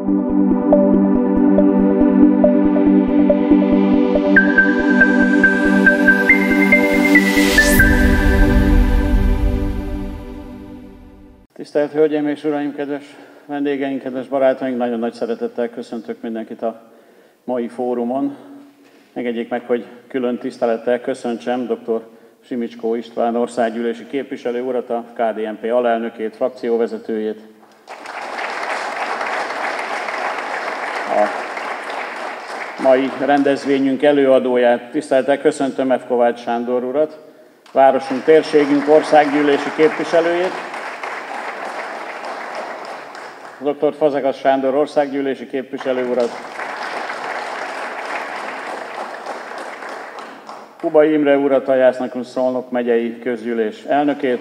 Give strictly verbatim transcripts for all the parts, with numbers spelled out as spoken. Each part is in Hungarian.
Tisztelt Hölgyeim és Uraim, kedves vendégeink, kedves barátaink, nagyon nagy szeretettel köszöntök mindenkit a mai fórumon. Engedjék meg, hogy külön tisztelettel köszöntsem dr. Simicskó István országgyűlési képviselő urat, a ká dé en pé alelnökét, frakcióvezetőjét. A mai rendezvényünk előadóját, tisztelettel köszöntöm F. Kovács Sándor urat, városunk, térségünk országgyűlési képviselőjét, dr. Fazekas Sándor országgyűlési képviselő urat, Kubai Imre urat, a Jász-Szolnok megyei közgyűlés elnökét.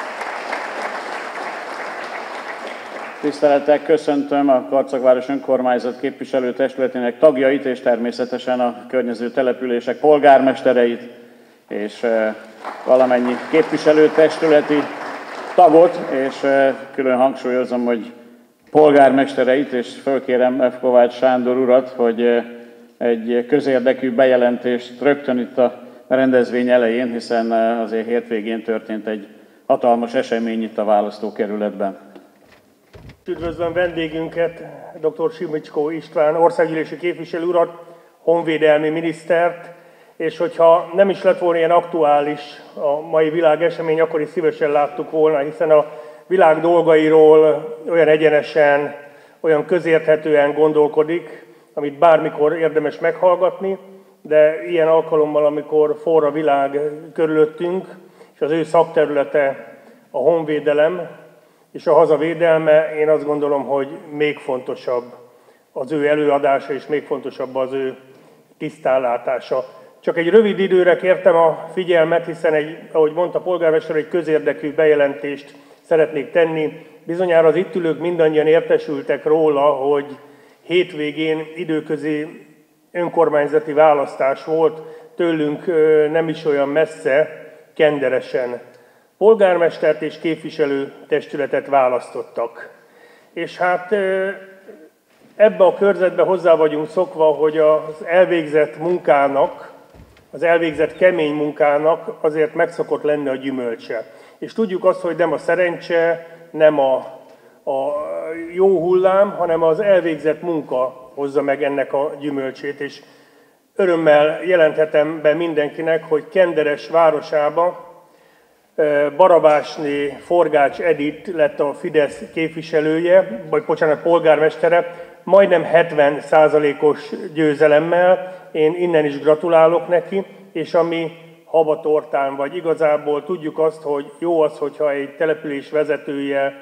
Tisztelettel köszöntöm a Karcagváros önkormányzat képviselőtestületének tagjait, és természetesen a környező települések polgármestereit, és valamennyi képviselőtestületi tagot, és külön hangsúlyozom, hogy polgármestereit, és fölkérem F. Kovács Sándor urat, hogy egy közérdekű bejelentést rögtön itt a rendezvény elején, hiszen azért hétvégén történt egy hatalmas esemény itt a választókerületben. Üdvözlöm vendégünket, dr. Simicskó István országgyűlési képviselő urat, honvédelmi minisztert, és hogyha nem is lett volna ilyen aktuális a mai világesemény, akkor is szívesen láttuk volna, hiszen a világ dolgairól olyan egyenesen, olyan közérthetően gondolkodik, amit bármikor érdemes meghallgatni, de ilyen alkalommal, amikor forr a világ körülöttünk, és az ő szakterülete a honvédelem és a hazavédelme, én azt gondolom, hogy még fontosabb az ő előadása, és még fontosabb az ő tisztánlátása. Csak egy rövid időre kértem a figyelmet, hiszen, egy, ahogy mondta a polgármester, egy közérdekű bejelentést szeretnék tenni. Bizonyára az itt ülők mindannyian értesültek róla, hogy hétvégén időközi önkormányzati választás volt, tőlünk nem is olyan messze, Kenderesen. Polgármestert és képviselőtestületet választottak. És hát ebbe a körzetbe hozzá vagyunk szokva, hogy az elvégzett munkának, az elvégzett kemény munkának azért meg szokott lenni a gyümölcse. És tudjuk azt, hogy nem a szerencse, nem a, a jó hullám, hanem az elvégzett munka hozza meg ennek a gyümölcsét. És örömmel jelenthetem be mindenkinek, hogy Kenderes városába Barabásné Forgács Edith lett a Fidesz képviselője, vagy bocsánat, polgármestere, majdnem hetven százalékos győzelemmel. Én innen is gratulálok neki, és ami habatortán vagy igazából tudjuk azt, hogy jó az, hogyha egy település vezetője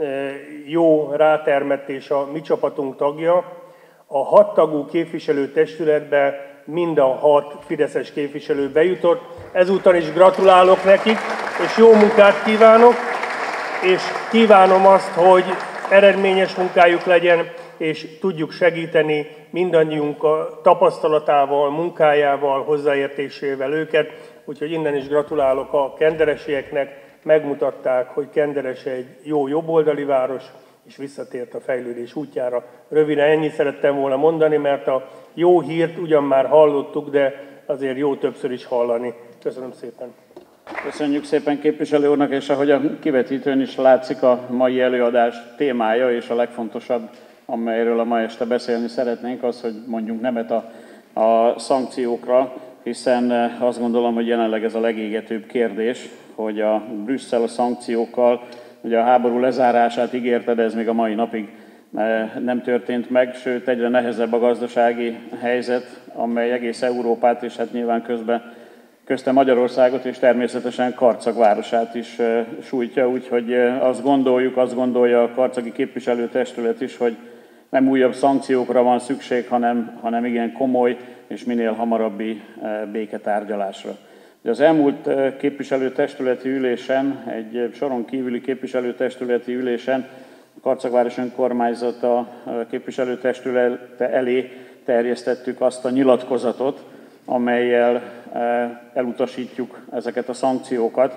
jó rátermett és a mi csapatunk tagja. A hattagú képviselőtestületbe mind a hat fideszes képviselő bejutott. Ezúttal is gratulálok nekik, és jó munkát kívánok, és kívánom azt, hogy eredményes munkájuk legyen, és tudjuk segíteni mindannyiunk a tapasztalatával, munkájával, hozzáértésével őket. Úgyhogy innen is gratulálok a kenderesieknek, megmutatták, hogy Kenderes egy jó jobboldali város, és visszatért a fejlődés útjára. Röviden ennyit szerettem volna mondani, mert a jó hírt ugyan már hallottuk, de azért jó többször is hallani. Köszönöm szépen. Köszönjük szépen képviselő úrnak, és ahogy a kivetítőn is látszik, a mai előadás témája és a legfontosabb, amelyről a ma este beszélni szeretnénk, az, hogy mondjunk nemet a, a szankciókra, hiszen azt gondolom, hogy jelenleg ez a legégetőbb kérdés, hogy a Brüsszel a szankciókkal, ugye a háború lezárását ígérte, de ez még a mai napig nem történt meg, sőt egyre nehezebb a gazdasági helyzet, amely egész Európát, és hát nyilván közben közte Magyarországot és természetesen Karcag városát is sújtja, úgyhogy azt gondoljuk, azt gondolja a karcagi képviselőtestület is, hogy nem újabb szankciókra van szükség, hanem, hanem igen komoly és minél hamarabbi béketárgyalásra. Az elmúlt képviselőtestületi ülésen, egy soron kívüli képviselőtestületi ülésen a Karcagváros önkormányzata képviselőtestülete elé terjesztettük azt a nyilatkozatot, amellyel elutasítjuk ezeket a szankciókat,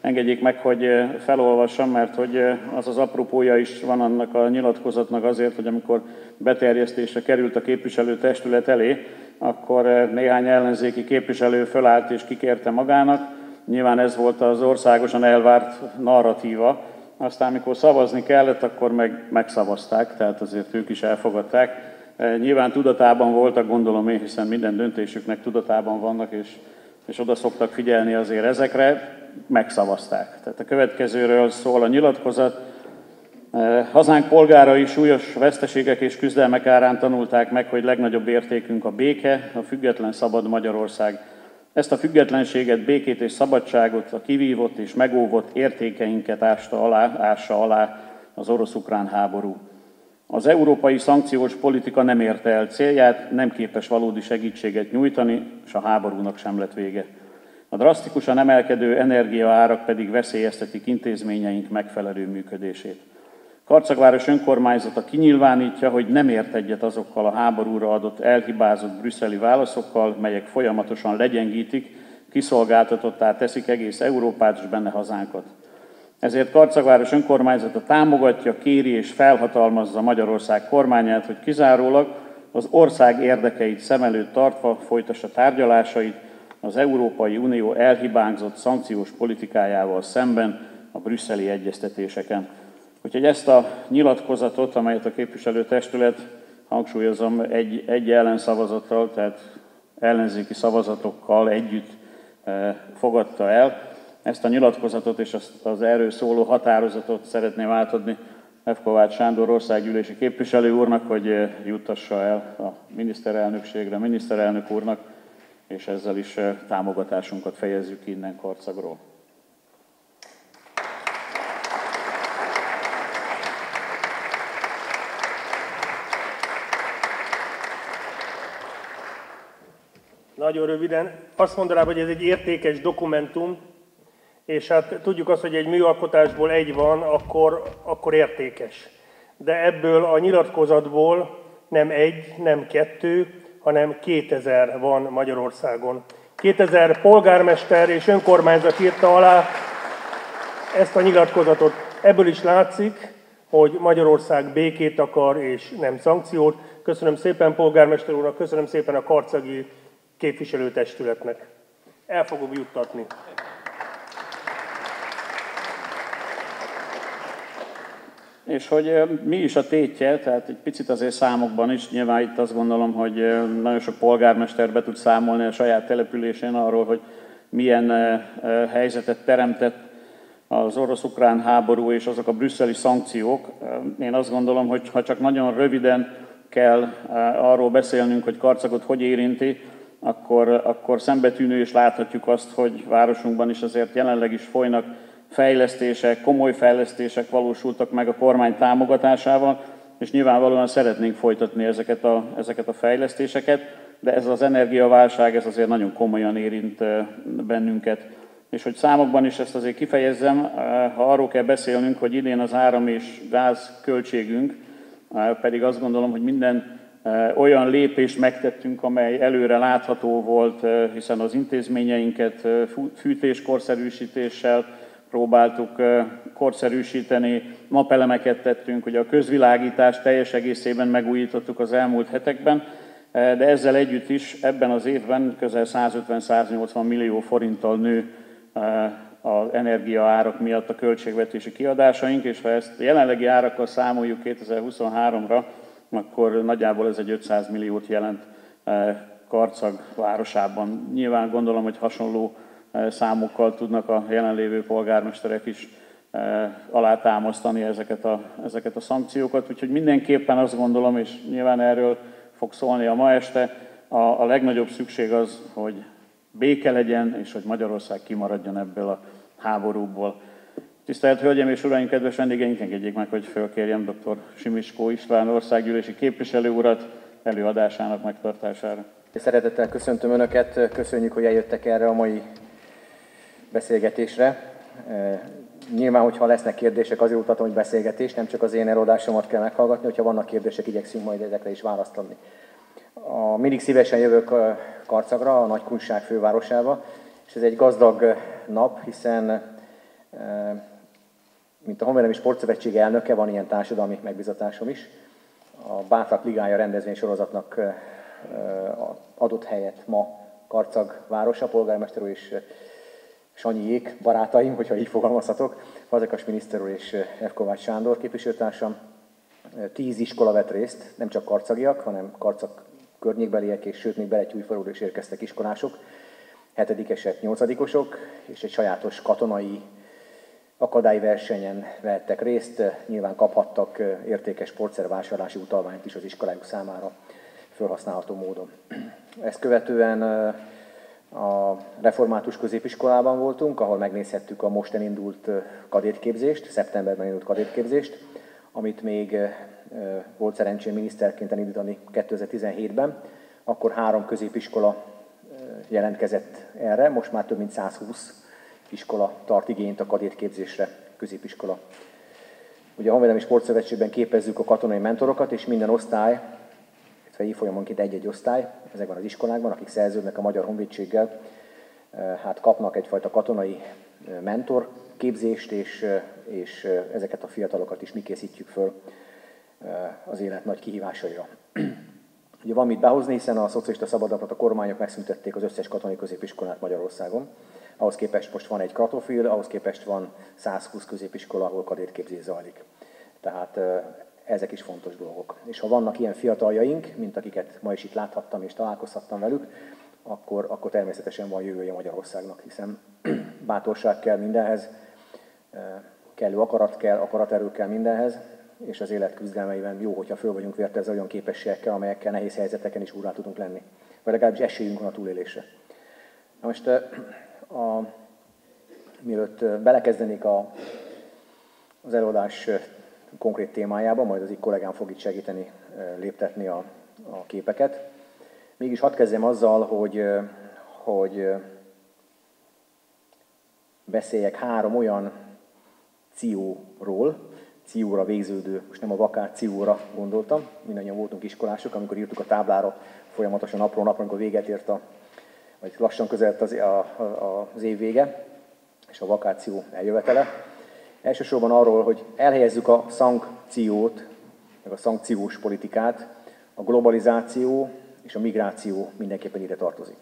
Engedjék meg, hogy felolvassam, mert hogy az az apropója is van annak a nyilatkozatnak azért, hogy amikor beterjesztésre került a képviselőtestület elé, akkor néhány ellenzéki képviselő fölállt és kikérte magának. Nyilván ez volt az országosan elvárt narratíva. Aztán, amikor szavazni kellett, akkor meg megszavazták, tehát azért ők is elfogadták. Nyilván tudatában voltak, gondolom én, hiszen minden döntésüknek tudatában vannak, és, és oda szoktak figyelni azért ezekre, megszavazták. Tehát a következőről szól a nyilatkozat. Hazánk polgárai súlyos veszteségek és küzdelmek árán tanulták meg, hogy legnagyobb értékünk a béke, a független szabad Magyarország. Ezt a függetlenséget, békét és szabadságot, a kivívott és megóvott értékeinket ásta alá, ássa alá az orosz-ukrán háború. Az európai szankciós politika nem érte el célját, nem képes valódi segítséget nyújtani, és a háborúnak sem lett vége. A drasztikusan emelkedő energiaárak pedig veszélyeztetik intézményeink megfelelő működését. Karcagváros önkormányzata kinyilvánítja, hogy nem ért egyet azokkal a háborúra adott elhibázott brüsszeli válaszokkal, melyek folyamatosan legyengítik, kiszolgáltatottá teszik egész Európát és benne hazánkat. Ezért Karcagváros önkormányzata támogatja, kéri és felhatalmazza Magyarország kormányát, hogy kizárólag az ország érdekeit szem előtt tartva folytassa tárgyalásait az Európai Unió elhibázott szankciós politikájával szemben a brüsszeli egyeztetéseken. Úgyhogy ezt a nyilatkozatot, amelyet a képviselőtestület, hangsúlyozom, egy, egy ellenszavazattal, tehát ellenzéki szavazatokkal együtt e, fogadta el. Ezt a nyilatkozatot és azt az erről szóló határozatot szeretném átadni F. Kovács Sándor országgyűlési képviselő úrnak, hogy juttassa el a miniszterelnökségre, a miniszterelnök úrnak, és ezzel is támogatásunkat fejezzük innen Karcagról. Nagyon röviden. Azt mondanám, hogy ez egy értékes dokumentum, és hát tudjuk azt, hogy egy műalkotásból egy van, akkor, akkor értékes. De ebből a nyilatkozatból nem egy, nem kettő, hanem kétezer van Magyarországon. kétezer polgármester és önkormányzat írta alá ezt a nyilatkozatot. Ebből is látszik, hogy Magyarország békét akar és nem szankciót. Köszönöm szépen polgármester úrnak, köszönöm szépen a karcagi képviselőtestületnek. El fogom juttatni. És hogy mi is a tétje, tehát egy picit azért számokban is, nyilván itt azt gondolom, hogy nagyon sok polgármester be tud számolni a saját településén arról, hogy milyen helyzetet teremtett az orosz-ukrán háború és azok a brüsszeli szankciók. Én azt gondolom, hogy ha csak nagyon röviden kell arról beszélnünk, hogy Karcagot hogy érinti, akkor, akkor szembetűnő és láthatjuk azt, hogy városunkban is azért jelenleg is folynak fejlesztések, komoly fejlesztések valósultak meg a kormány támogatásával, és nyilvánvalóan szeretnénk folytatni ezeket a, ezeket a fejlesztéseket, de ez az energiaválság, ez azért nagyon komolyan érint bennünket. És hogy számokban is ezt azért kifejezzem, ha arról kell beszélnünk, hogy idén az áram és gáz költségünk, pedig azt gondolom, hogy minden olyan lépést megtettünk, amely előre látható volt, hiszen az intézményeinket fűtéskorszerűsítéssel próbáltuk korszerűsíteni, napelemeket tettünk, ugye a közvilágítást teljes egészében megújítottuk az elmúlt hetekben, de ezzel együtt is ebben az évben közel százötven-száznyolcvan millió forinttal nő az energiaárak miatt a költségvetési kiadásaink, és ha ezt jelenlegi árakkal számoljuk kétezer-huszonháromra, akkor nagyjából ez egy ötszáz milliót jelent Karcag városában. Nyilván gondolom, hogy hasonló számokkal tudnak a jelenlévő polgármesterek is alátámasztani ezeket a, ezeket a szankciókat. Úgyhogy mindenképpen azt gondolom, és nyilván erről fog szólni a ma este, a, a legnagyobb szükség az, hogy béke legyen, és hogy Magyarország kimaradjon ebből a háborúból. Tisztelt Hölgyeim és Uraim, kedves vendégeink, engedjék meg, hogy fölkérjem dr. Simicskó István országgyűlési képviselő urat előadásának megtartására. Szeretettel köszöntöm Önöket, köszönjük, hogy eljöttek erre a mai beszélgetésre. Nyilván, hogyha lesznek kérdések, azért mutatom, hogy beszélgetés, nem csak az én előadásomat kell meghallgatni, hogyha vannak kérdések, igyekszünk majd ezekre is választ adni. A, mindig szívesen jövök Karcagra, a Nagykunság fővárosába, és ez egy gazdag nap, hiszen Mint a Honvédelmi Sportszövetség elnöke, van ilyen társadalmi megbízatásom is. A Bátrak Ligája rendezvénysorozatnak adott helyet ma Karcag városa, polgármester úr és Sanyiék barátaim, hogyha így fogalmazhatok, Fazekas miniszter úr és F. Kovács Sándor képviselőtársam. Tíz iskola vett részt, nem csak karcagiak, hanem Karcag környékbeliek, és sőt még Beletyújfaluról is érkeztek iskolások, hetedikesek, nyolcadikosok, és egy sajátos katonai akadályversenyen vehettek részt, nyilván kaphattak értékes sportszervásárlási utalványt is az iskolájuk számára felhasználható módon. Ezt követően a református középiskolában voltunk, ahol megnézhettük a most elindult kadétképzést, szeptemberben indult kadétképzést, amit még volt szerencsém miniszterként elindítani kétezer-tizenhétben. Akkor három középiskola jelentkezett erre, most már több mint száz húsz iskola tart igényt a kadétképzésre, középiskola. Ugye a Honvédelmi Sportszövetségben képezzük a katonai mentorokat, és minden osztály, illetve évfolyamonként egy-egy osztály, ezekben az iskolákban, akik szerződnek a Magyar Honvédséggel, hát kapnak egyfajta katonai mentorképzést, és, és ezeket a fiatalokat is mi készítjük föl az élet nagy kihívásaira. Ugye van mit behozni, hiszen a szocialista szabaddemokrata kormányok megszüntették az összes katonai középiskolát Magyarországon. Ahhoz képest most van egy Kratofil, ahhoz képest van száz húsz középiskola, ahol kadétképzés zajlik. Tehát ezek is fontos dolgok. És ha vannak ilyen fiataljaink, mint akiket ma is itt láthattam és találkozhattam velük, akkor, akkor természetesen van jövője Magyarországnak, hiszen bátorság kell mindenhez, kellő akarat kell, akaraterő kell mindenhez, és az élet küzdelmeiben jó, hogyha föl vagyunk vértezve olyan képességekkel, amelyekkel nehéz helyzeteken is úrrá tudunk lenni. Vagy legalábbis esélyünk van a túlélésre. Na most, a, mielőtt belekezdenék a, az előadás konkrét témájába, majd az így kollégám fog itt segíteni léptetni a, a képeket. Mégis hadd kezdjem azzal, hogy, hogy beszéljek három olyan cióról, cióra végződő, most nem a vakár cióra gondoltam, mindannyian voltunk iskolások, amikor írtuk a táblára folyamatosan napról napra, amikor véget ért a, vagy lassan közelett az, a, a, az év vége, és a vakáció eljövetele. Elsősorban arról, hogy elhelyezzük a szankciót, meg a szankciós politikát, a globalizáció és a migráció mindenképpen ide tartozik.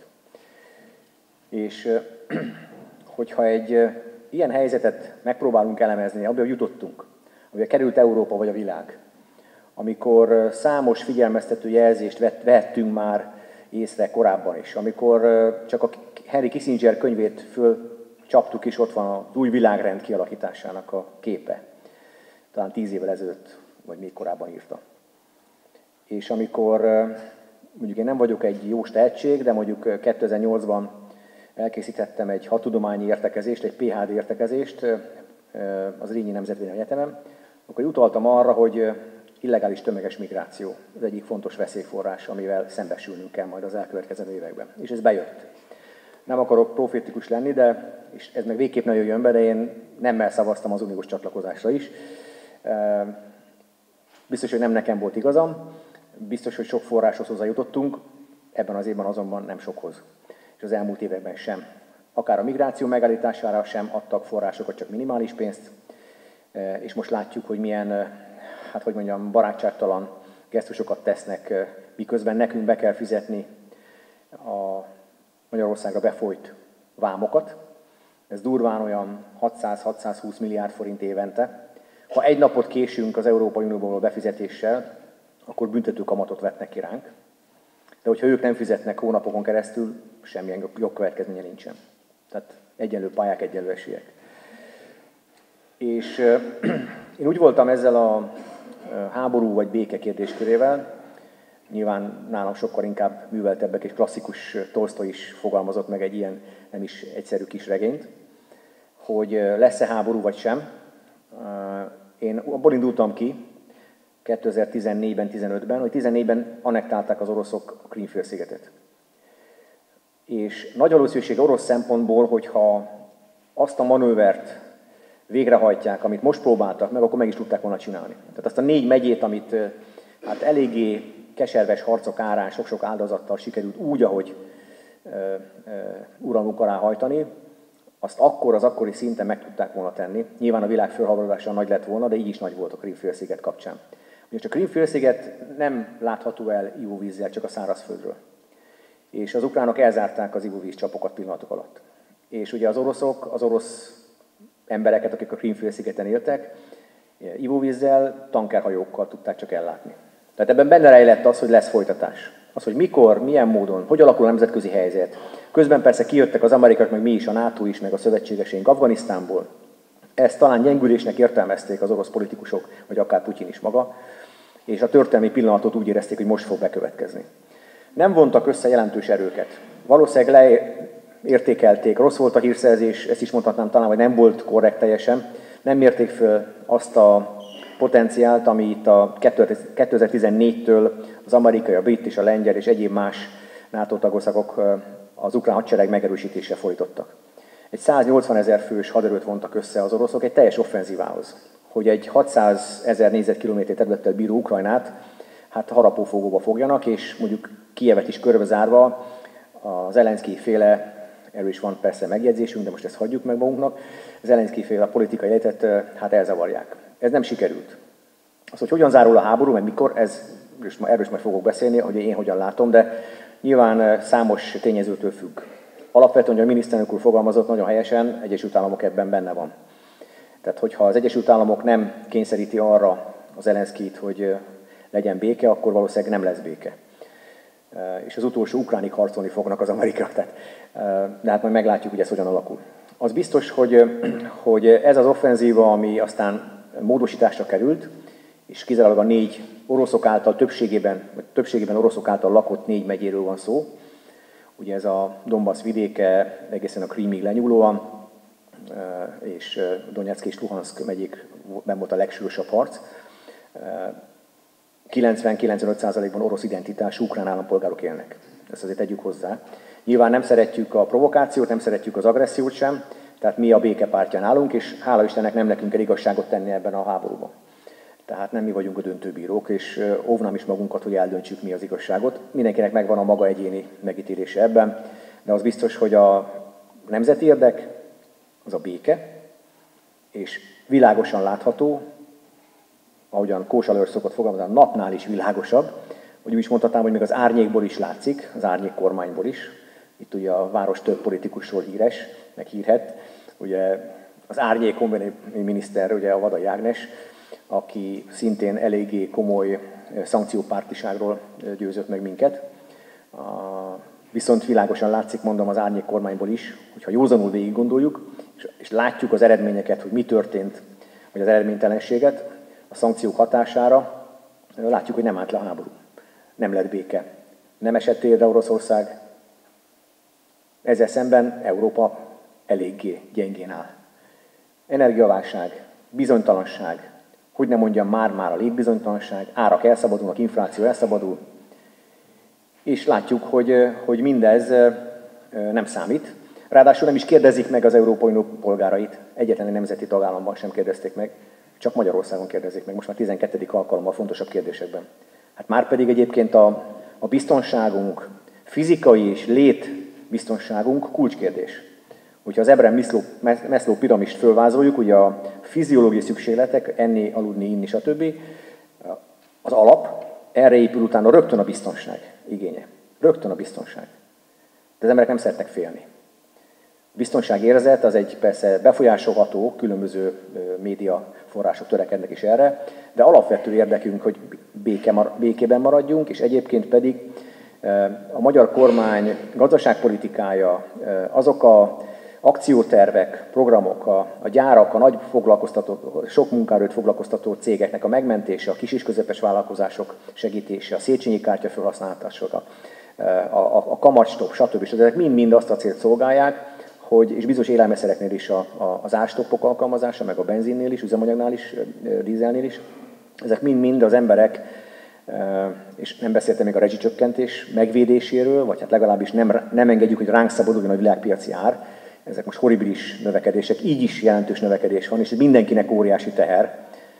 És hogyha egy ilyen helyzetet megpróbálunk elemezni, abban jutottunk, amivel került Európa vagy a világ, amikor számos figyelmeztető jelzést vettünk már észre korábban is, amikor csak a Henry Kissinger könyvét fölcsaptuk, és ott van az új világrend kialakításának a képe. Talán tíz évvel ezelőtt, vagy még korábban írta. És amikor, mondjuk én nem vagyok egy jós tehetség, de mondjuk kétezer-nyolcban elkészítettem egy hadtudományi értekezést, egy pé há dé értekezést az Rényi Nemzetvédelmi Egyetemen, akkor utaltam arra, hogy illegális tömeges migráció az egyik fontos veszélyforrás, amivel szembesülnünk kell majd az elkövetkező években. És ez bejött. Nem akarok profétikus lenni, de, és ez meg végképp nagyon jön be, de én nemmel szavaztam az uniós csatlakozásra is. Biztos, hogy nem nekem volt igazam, biztos, hogy sok forráshoz hozzájutottunk, ebben az évben azonban nem sokhoz. És az elmúlt években sem. Akár a migráció megállítására sem adtak forrásokat, csak minimális pénzt, és most látjuk, hogy milyen, hát hogy mondjam, barátságtalan gesztusokat tesznek, miközben nekünk be kell fizetni a Magyarországra befolyt vámokat. Ez durván olyan hatszáz-hatszázhúsz milliárd forint évente. Ha egy napot késünk az Európai Unióból befizetéssel, akkor büntető kamatot vetnek ki ránk. De hogyha ők nem fizetnek hónapokon keresztül, semmilyen jogkövetkezménye nincsen. Tehát egyenlő pályák, egyenlő esélyek. És euh, én úgy voltam ezzel a háború vagy béke kérdéskörével, nyilván nálam sokkal inkább műveltebbek és klasszikus Tolsztoj is fogalmazott meg egy ilyen nem is egyszerű kis regényt, hogy lesz-e háború vagy sem. Én abból indultam ki kétezer-tizennégyben, tizenötben, hogy tizennégyben annektálták az oroszok a Krím-félszigetet. És nagy valószínűség orosz szempontból, hogyha azt a manővert végrehajtják, amit most próbáltak meg, akkor meg is tudták volna csinálni. Tehát azt a négy megyét, amit hát eléggé keserves harcok árán, sok-sok áldozattal sikerült úgy, ahogy uh, uh, uralmuk alá hajtani, azt akkor az akkori szinten meg tudták volna tenni. Nyilván a világ fölháborodása nagy lett volna, de így is nagy volt a Krím-félsziget kapcsán. Ugyanis a Krím-félsziget nem látható el ivóvízzel, csak a szárazföldről. És az ukránok elzárták az ivóvíz csapokat pillanatok alatt. És ugye az oroszok, az orosz embereket, akik a Krím-félszigeten éltek, ivóvízzel, tankerhajókkal tudták csak ellátni. Tehát ebben benne rejlett az, hogy lesz folytatás. Az, hogy mikor, milyen módon, hogy alakul a nemzetközi helyzet. Közben persze kijöttek az amerikaiak, meg mi is, a NATO is, meg a szövetségeseink Afganisztánból. Ezt talán gyengülésnek értelmezték az orosz politikusok, vagy akár Putyin is maga, és a történelmi pillanatot úgy érezték, hogy most fog bekövetkezni. Nem vontak össze jelentős erőket. Valószínűleg leértékelték, rossz volt a hírszerzés, ezt is mondhatnám talán, hogy nem volt korrekt teljesen. Nem mérték föl azt a potenciált, ami itt a kétezer-tizennégytől az amerikai, a brit és a lengyel és egyéb más NATO tagországok az ukrán hadsereg megerősítésre fordítottak. Egy száznyolcvanezer fős haderőt vontak össze az oroszok egy teljes offenzívához, hogy egy hatszázezer négyzetkilométer területtel bíró Ukrajnát hát harapófogóba fogjanak, és mondjuk Kijevet is körbezárva az Zelenszkij féle, erről is van persze megjegyzésünk, de most ezt hagyjuk meg magunknak, az Zelenszkij féle politikai életet hát elzavarják. Ez nem sikerült. Az, hogy hogyan zárul a háború, meg mikor, ez, erről is majd fogok beszélni, hogy én hogyan látom, de nyilván számos tényezőtől függ. Alapvetően, hogy a miniszterelnök úr fogalmazott nagyon helyesen, Egyesült Államok ebben benne van. Tehát, hogyha az Egyesült Államok nem kényszeríti arra az Zelenszkijt, hogy legyen béke, akkor valószínűleg nem lesz béke. És az utolsó ukránig harcolni fognak az amerikaiak. Tehát, de hát majd meglátjuk, hogy ez hogyan alakul. Az biztos, hogy, hogy ez az offenzíva, ami aztán módosításra került, és kizárólag a négy oroszok által többségében, vagy többségében oroszok által lakott négy megyéről van szó. Ugye ez a Donbass vidéke egészen a Krímig lenyúlóan, és Donyeck és Luhanszk megyékben volt a legsúlyosabb harc. kilencven-kilencvenöt százalékban orosz identitású ukrán állampolgárok élnek. Ezt azért tegyük hozzá. Nyilván nem szeretjük a provokációt, nem szeretjük az agressziót sem, tehát mi a béke pártján állunk, és hála Istennek nem nekünk kell igazságot tenni ebben a háborúban. Tehát nem mi vagyunk a döntőbírók, és óvnám is magunkat, hogy eldöntsük mi az igazságot. Mindenkinek megvan a maga egyéni megítélése ebben, de az biztos, hogy a nemzeti érdek az a béke, és világosan látható, ahogyan Kósa Lajos szokott fogalmazni, a napnál is világosabb, hogy úgy is mondhatnám, hogy még az árnyékból is látszik, az árnyék kormányból is. Itt ugye a város több politikusról híres, meg hírhet. Ugye az árnyék konveni miniszter, ugye a Vadai Ágnes, aki szintén eléggé komoly szankciópártiságról győzött meg minket. Viszont világosan látszik, mondom, az árnyék kormányból is, hogyha józanul végig gondoljuk, és látjuk az eredményeket, hogy mi történt, vagy az eredménytelenséget, a szankciók hatására, látjuk, hogy nem állt le a háború. Nem lett béke. Nem esett térre Oroszország. Ezzel szemben Európa eléggé gyengén áll. Energiaválság, bizonytalanság, hogy nem mondjam már-már a létbizonytalanság, árak elszabadulnak, infláció elszabadul, és látjuk, hogy, hogy mindez nem számít. Ráadásul nem is kérdezik meg az Európai Unió polgárait, egyetlen egy nemzeti tagállamban sem kérdezték meg, csak Magyarországon kérdezik meg, most már tizenkettedik alkalommal fontosabb kérdésekben. Hát már pedig egyébként a, a biztonságunk, fizikai és létbiztonságunk kulcskérdés. Hogyha az Abraham-Maslow piramist fölvázoljuk, ugye a fiziológiai szükségletek, enni, aludni, inni, stb. Az alap, erre épül utána rögtön a biztonság igénye. Rögtön a biztonság. De az emberek nem szeretnek félni. A biztonságérzet az egy persze befolyásolható, különböző média források törekednek is erre, de alapvető érdekünk, hogy béke, békében maradjunk, és egyébként pedig a magyar kormány gazdaságpolitikája, azok a akciótervek, programok, a, a gyárak, a nagy foglalkoztató, sok munkaerőt foglalkoztató cégeknek a megmentése, a kis és közepes vállalkozások segítése, a Széchenyi kártya felhasználása, a, a, a kamatstop, stb. Ezek mind-mind azt a célt szolgálják, hogy, és bizonyos élelmiszereknél is a, a, az árstoppok alkalmazása, meg a benzinnél is, üzemanyagnál is, dízelnél is, ezek mind-mind az emberek, és nem beszéltem még a rezsicsökkentés megvédéséről, vagy hát legalábbis nem, nem engedjük, hogy ránk szabaduljon a világpiaci ár. Ezek most horribilis növekedések, így is jelentős növekedés van, és mindenkinek óriási teher.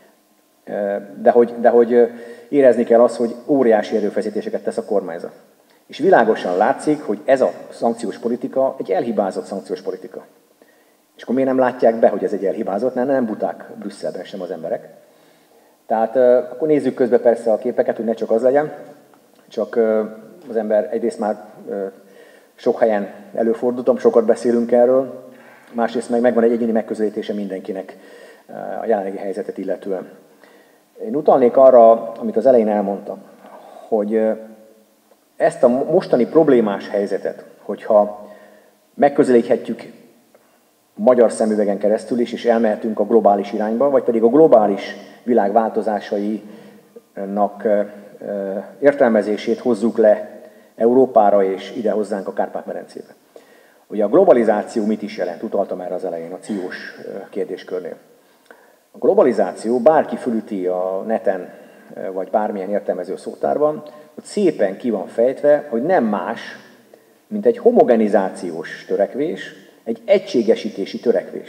De hogy, de hogy érezni kell azt, hogy óriási erőfeszítéseket tesz a kormányzat. És világosan látszik, hogy ez a szankciós politika egy elhibázott szankciós politika. És akkor miért nem látják be, hogy ez egy elhibázott? Nem, nem buták Brüsszelben sem az emberek. Tehát akkor nézzük közben persze a képeket, hogy ne csak az legyen, csak az ember egyrészt már sok helyen előfordultam, sokat beszélünk erről, másrészt meg megvan egy egyéni megközelítése mindenkinek a jelenlegi helyzetet illetően. Én utalnék arra, amit az elején elmondtam, hogy ezt a mostani problémás helyzetet, hogyha megközelíthetjük magyar szemüvegen keresztül is, és elmehetünk a globális irányba, vagy pedig a globális világ változásainak értelmezését hozzuk le Európára és ide hozzánk a Kárpát-medencébe. Ugye a globalizáció mit is jelent? Utaltam erre az elején a ciós kérdéskörnél. A globalizáció, bárki fölüti a neten, vagy bármilyen értelmező szótárban, hogy szépen ki van fejtve, hogy nem más, mint egy homogenizációs törekvés, egy egységesítési törekvés.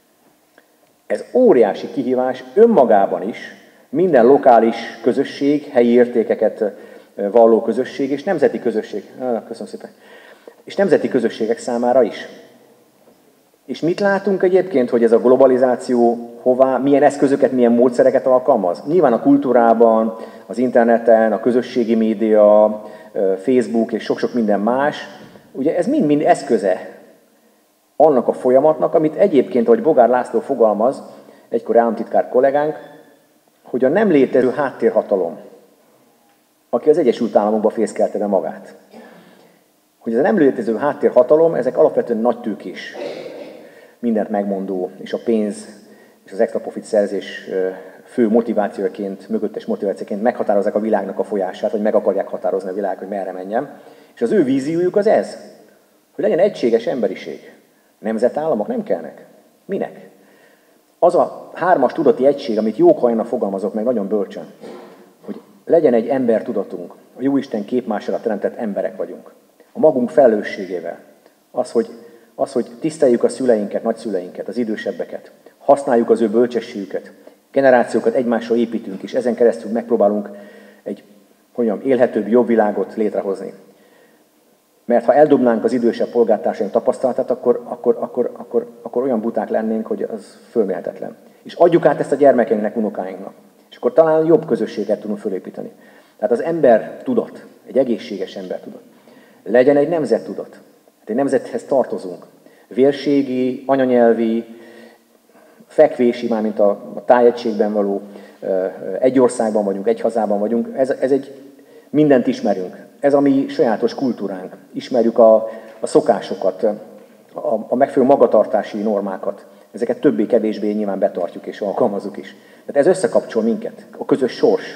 Ez óriási kihívás önmagában is, minden lokális közösség, helyi értékeket valló közösség és nemzeti közösség, köszönöm szépen, és nemzeti közösségek számára is. És mit látunk egyébként, hogy ez a globalizáció hová, milyen eszközöket, milyen módszereket alkalmaz? Nyilván a kultúrában, az interneten, a közösségi média, Facebook és sok-sok minden más, ugye ez mind-mind eszköze annak a folyamatnak, amit egyébként, ahogy Bogár László fogalmaz, egykor államtitkár kollégánk, hogy a nem létező háttérhatalom, aki az Egyesült Államokba fészkelte be magát, hogy ez a nem létező háttérhatalom, ezek alapvetően nagytőkés, mindent megmondó, és a pénz és az extra profit szerzés fő motivációként, mögöttes motivációként meghatározzák a világnak a folyását, vagy meg akarják határozni a világ, hogy merre menjen. És az ő víziójuk az ez, hogy legyen egységes emberiség. Nemzetállamok nem kellnek. Minek? Az a hármas tudati egység, amit Jókhajna fogalmazott meg nagyon bölcsen, hogy legyen egy embertudatunk, a Jóisten képmására teremtett emberek vagyunk. A magunk felelősségével. Az, hogy, az, hogy tiszteljük a szüleinket, nagyszüleinket, az idősebbeket. Használjuk az ő bölcsességüket. Generációkat egymásra építünk, és ezen keresztül megpróbálunk egy, hogy mondjam, élhetőbb, jobb világot létrehozni. Mert ha eldobnánk az idősebb polgártársaink tapasztalatát, akkor, akkor, akkor, akkor, akkor olyan buták lennénk, hogy az fölmérhetetlen. És adjuk át ezt a gyermekeinknek, unokáinknak. És akkor talán jobb közösséget tudunk fölépíteni. Tehát az ember tudat, egy egészséges ember tudat. Legyen egy nemzettudat. Hát egy nemzethez tartozunk. Vérségi, anyanyelvi, fekvési, mármint a, a tájegységben való, egy országban vagyunk, egy hazában vagyunk. Ez, ez egy, mindent ismerünk. Ez a mi sajátos kultúránk. Ismerjük a, a szokásokat, a, a megfelelő magatartási normákat. Ezeket többé-kevésbé nyilván betartjuk és alkalmazzuk is. Tehát ez összekapcsol minket. A közös sors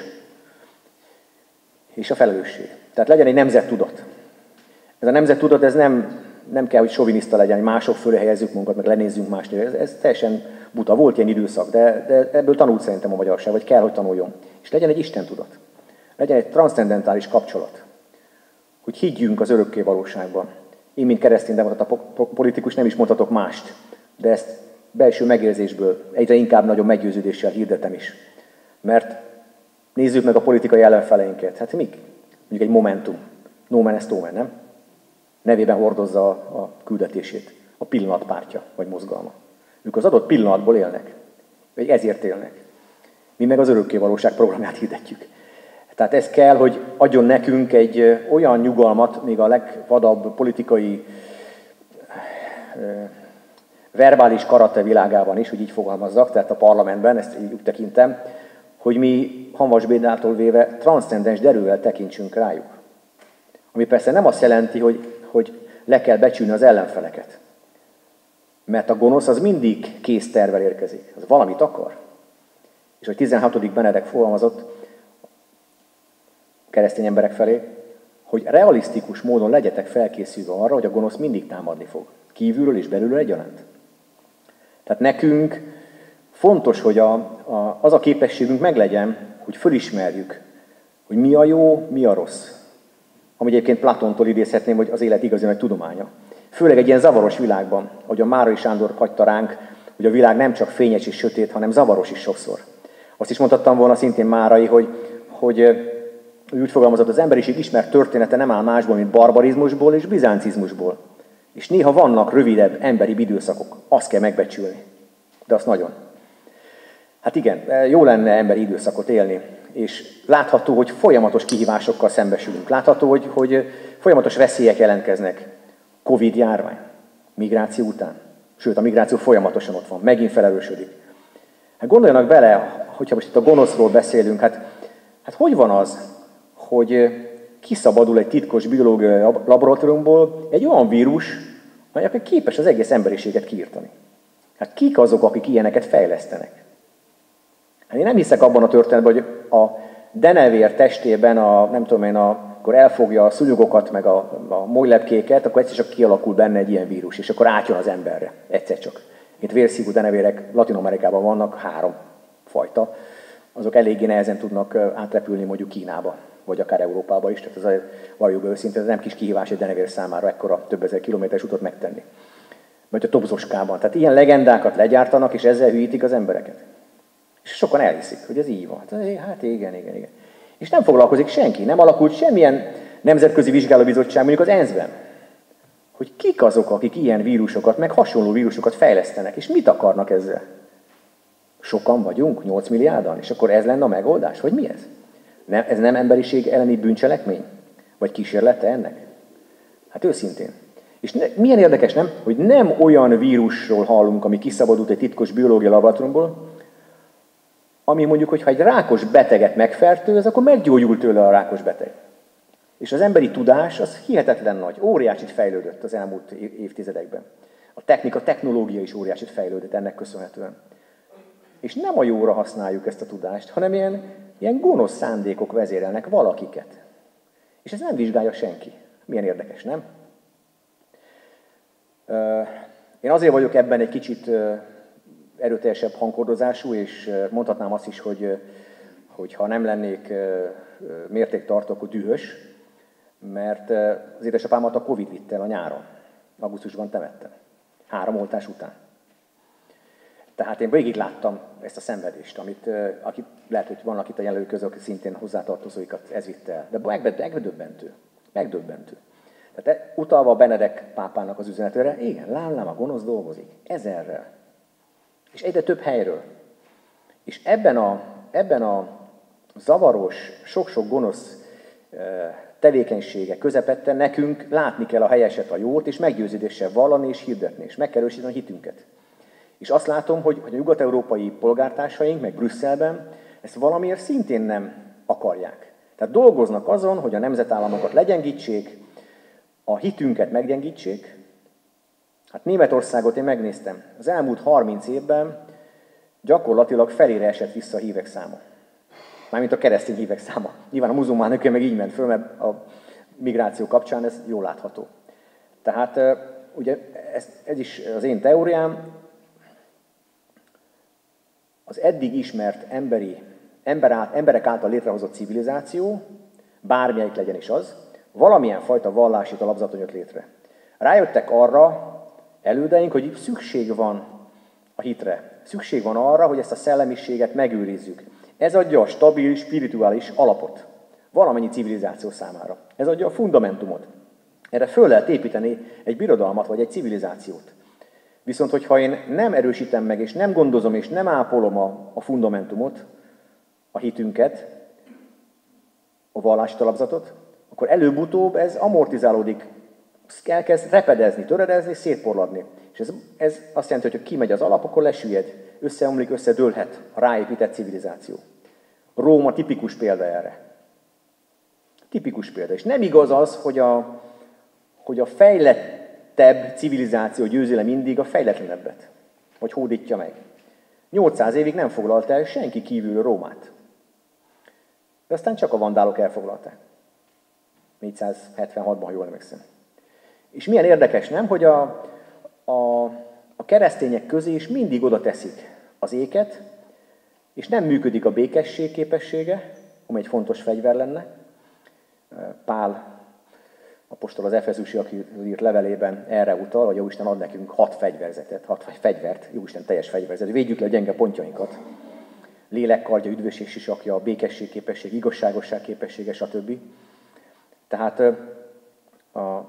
és a felelősség. Tehát legyen egy nemzettudat. Ez a nemzettudat, ez nem, nem kell, hogy soviniszta legyen, hogy mások fölé helyezzük magunkat, meg lenézzünk másnél. Ez, ez teljesen buta. Volt ilyen időszak, de, de ebből tanult szerintem a magyarság, vagy kell, hogy tanuljon. És legyen egy istentudat. Legyen egy transzcendentális kapcsolat. Hogy higgyünk az örökké valóságban. Én, mint kereszténydemokrata politikus nem is mondhatok mást, de ezt belső megérzésből egyre inkább nagyobb meggyőződéssel hirdetem is. Mert nézzük meg a politikai ellenfeleinket. Hát mik? Mondjuk egy Momentum. No man est omen, nem? Nevében hordozza a, a küldetését. A pillanatpártja, vagy mozgalma. Ők az adott pillanatból élnek. Vagy ezért élnek. Mi meg az örökké valóság programját hirdetjük. Tehát ez kell, hogy adjon nekünk egy olyan nyugalmat, még a legvadabb politikai verbális karate világában is, hogy így fogalmazzak, tehát a parlamentben, ezt így tekintem, hogy mi Hamvas Bédától véve transzcendens derűvel tekintsünk rájuk. Ami persze nem azt jelenti, hogy, hogy le kell becsülni az ellenfeleket. Mert a gonosz az mindig kész tervvel érkezik. Az valamit akar. És hogy tizenhatodik Benedek fogalmazott keresztény emberek felé, hogy realisztikus módon legyetek felkészülve arra, hogy a gonosz mindig támadni fog. Kívülről és belülről egyaránt. Tehát nekünk fontos, hogy a, a, az a képességünk meglegyen, hogy fölismerjük, hogy mi a jó, mi a rossz. Ami egyébként Platontól idézhetném, hogy az élet igazi nagy tudománya. Főleg egy ilyen zavaros világban, ahogy a Márai Sándor hagyta ránk, hogy a világ nem csak fényes és sötét, hanem zavaros is sokszor. Azt is mondhattam volna szintén Márai, hogy, hogy úgy fogalmazott, az emberiség ismert története nem áll másból, mint barbarizmusból és bizáncizmusból. És néha vannak rövidebb emberi időszakok, azt kell megbecsülni. De azt nagyon. Hát igen, jó lenne emberi időszakot élni, és látható, hogy folyamatos kihívásokkal szembesülünk. Látható, hogy, hogy folyamatos veszélyek jelentkeznek. Covid-járvány, migráció után. Sőt, a migráció folyamatosan ott van, megint felerősödik. Hát gondoljanak bele, hogyha most itt a gonoszról beszélünk, hát, hát hogy van az, hogy kiszabadul egy titkos biológiai laboratóriumból egy olyan vírus, amely képes az egész emberiséget kiirtani. Hát kik azok, akik ilyeneket fejlesztenek? Hát én nem hiszek abban a történetben, hogy a denevér testében, a, nem tudom én, a, akkor elfogja a szúnyogokat, meg a, a molylepkéket, akkor egyszer csak kialakul benne egy ilyen vírus, és akkor átjön az emberre. Egyszer csak. Itt vérszívú denevérek Latin-Amerikában vannak, három fajta. Azok eléggé nehezen tudnak átrepülni mondjuk Kínába, vagy akár Európába is. Tehát az a valljuk őszintén, ez nem kis kihívás egy denevér számára ekkora több ezer kilométeres utat megtenni. Vagy a Tobzoskában. Tehát ilyen legendákat legyártanak, és ezzel hűítik az embereket. És sokan elhiszik, hogy ez így van. Hát igen, igen, igen. És nem foglalkozik senki, nem alakult semmilyen nemzetközi vizsgálóbizottság, mondjuk az ENSZ-ben, hogy kik azok, akik ilyen vírusokat, meg hasonló vírusokat fejlesztenek, és mit akarnak ezzel? Sokan vagyunk, nyolc milliárdan, és akkor ez lenne a megoldás? Vagy mi ez? Nem, ez nem emberiség elleni bűncselekmény? Vagy kísérlete ennek? Hát őszintén. És ne, milyen érdekes, nem? Hogy nem olyan vírusról hallunk, ami kiszabadult egy titkos biológiai laboratóriumból, ami mondjuk, hogyha egy rákos beteget megfertőz, akkor meggyógyul tőle a rákos beteg. És az emberi tudás az hihetetlen nagy, óriásit fejlődött az elmúlt évtizedekben. A technika, technológia is óriásit fejlődött ennek köszönhetően. És nem a jóra használjuk ezt a tudást, hanem ilyen, ilyen gonosz szándékok vezérelnek valakiket. És ez nem vizsgálja senki. Milyen érdekes, nem? Én azért vagyok ebben egy kicsit erőteljesebb hangkordozású, és mondhatnám azt is, hogy, hogy ha nem lennék mértéktartó, akkor dühös, mert az édesapámat a Covid vitte el a nyáron. Augusztusban temettem. Három oltás után. Tehát én végig láttam ezt a szenvedést, amit aki, lehet, hogy vannak itt a jelenlő közök, akik szintén hozzátartozóikat ez vitte el. De megdöbbentő. Megdöbbentő. Tehát utalva a Benedek pápának az üzenetére, igen, lám, lám, a gonosz dolgozik. Ezerrel. És egyre több helyről. És ebben a, ebben a zavaros, sok-sok gonosz tevékenysége közepette nekünk látni kell a helyeset, a jót, és meggyőződéssel vallani és hirdetni, és meg kell erősíteni a hitünket. És azt látom, hogy, hogy a nyugat-európai polgártársaink, meg Brüsszelben ezt valamiért szintén nem akarják. Tehát dolgoznak azon, hogy a nemzetállamokat legyengítsék, a hitünket meggyengítsék. Hát Németországot én megnéztem. Az elmúlt harminc évben gyakorlatilag felére esett vissza a hívek száma. Mármint a keresztény hívek száma. Nyilván a muzulmánok meg így ment föl, mert a migráció kapcsán ez jól látható. Tehát ugye ez, ez is az én teóriám, az eddig ismert emberi, ember át, emberek által létrehozott civilizáció, bármelyik legyen is az, valamilyen fajta vallási alapzaton jött létre. Rájöttek arra elődeink, hogy szükség van a hitre. Szükség van arra, hogy ezt a szellemiséget megőrizzük. Ez adja a stabil, spirituális alapot valamennyi civilizáció számára. Ez adja a fundamentumot. Erre föl lehet építeni egy birodalmat vagy egy civilizációt. Viszont, hogyha én nem erősítem meg, és nem gondozom, és nem ápolom a, a fundamentumot, a hitünket, a vallási alapzatot, akkor előbb-utóbb ez amortizálódik, elkezd repedezni, töredezni, szétporladni. És ez, ez azt jelenti, hogy ha kimegy az alap, akkor lesüllyed, összeomlik, összedőlhet a ráépített civilizáció. Róma tipikus példa erre. Tipikus példa. És nem igaz az, hogy a, hogy a fejlettebb civilizáció győzi le mindig a fejletlenebbet, vagy hódítja meg. nyolcszáz évig nem foglalt el senki kívül Rómát. De aztán csak a vandálok elfoglalták. négyszázhetvenhatban, jól emlékszem. És milyen érdekes, nem, hogy a, a, a keresztények közé is mindig oda teszik az éket, és nem működik a békesség képessége, ami egy fontos fegyver lenne. Pál apostol az efezusi, aki írt levelében erre utal, hogy Jóisten ad nekünk hat fegyverzetet, hat fegyvert, Jóisten teljes fegyverzetet, védjük le a gyenge pontjainkat. Lélekkardja, üdvösség sisakja, békesség képesség, igazságosság képessége, stb. Tehát, a,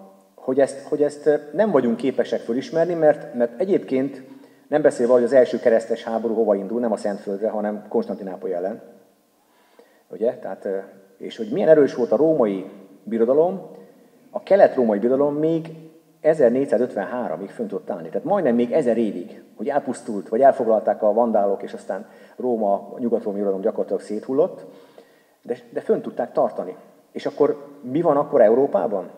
hogy ezt, hogy ezt nem vagyunk képesek fölismerni, mert, mert egyébként nem beszélve, hogy az első keresztes háború hova indul, nem a Szentföldre, hanem Konstantinápoly ellen. Ugye? Tehát, és hogy milyen erős volt a római birodalom, a kelet-római birodalom még ezernégyszázötvenháromig fönn tudott állni. Tehát majdnem még ezer évig, hogy elpusztult, vagy elfoglalták a vandálok, és aztán Róma, a nyugat-római birodalom gyakorlatilag széthullott, de, de fönn tudták tartani. És akkor mi van akkor Európában?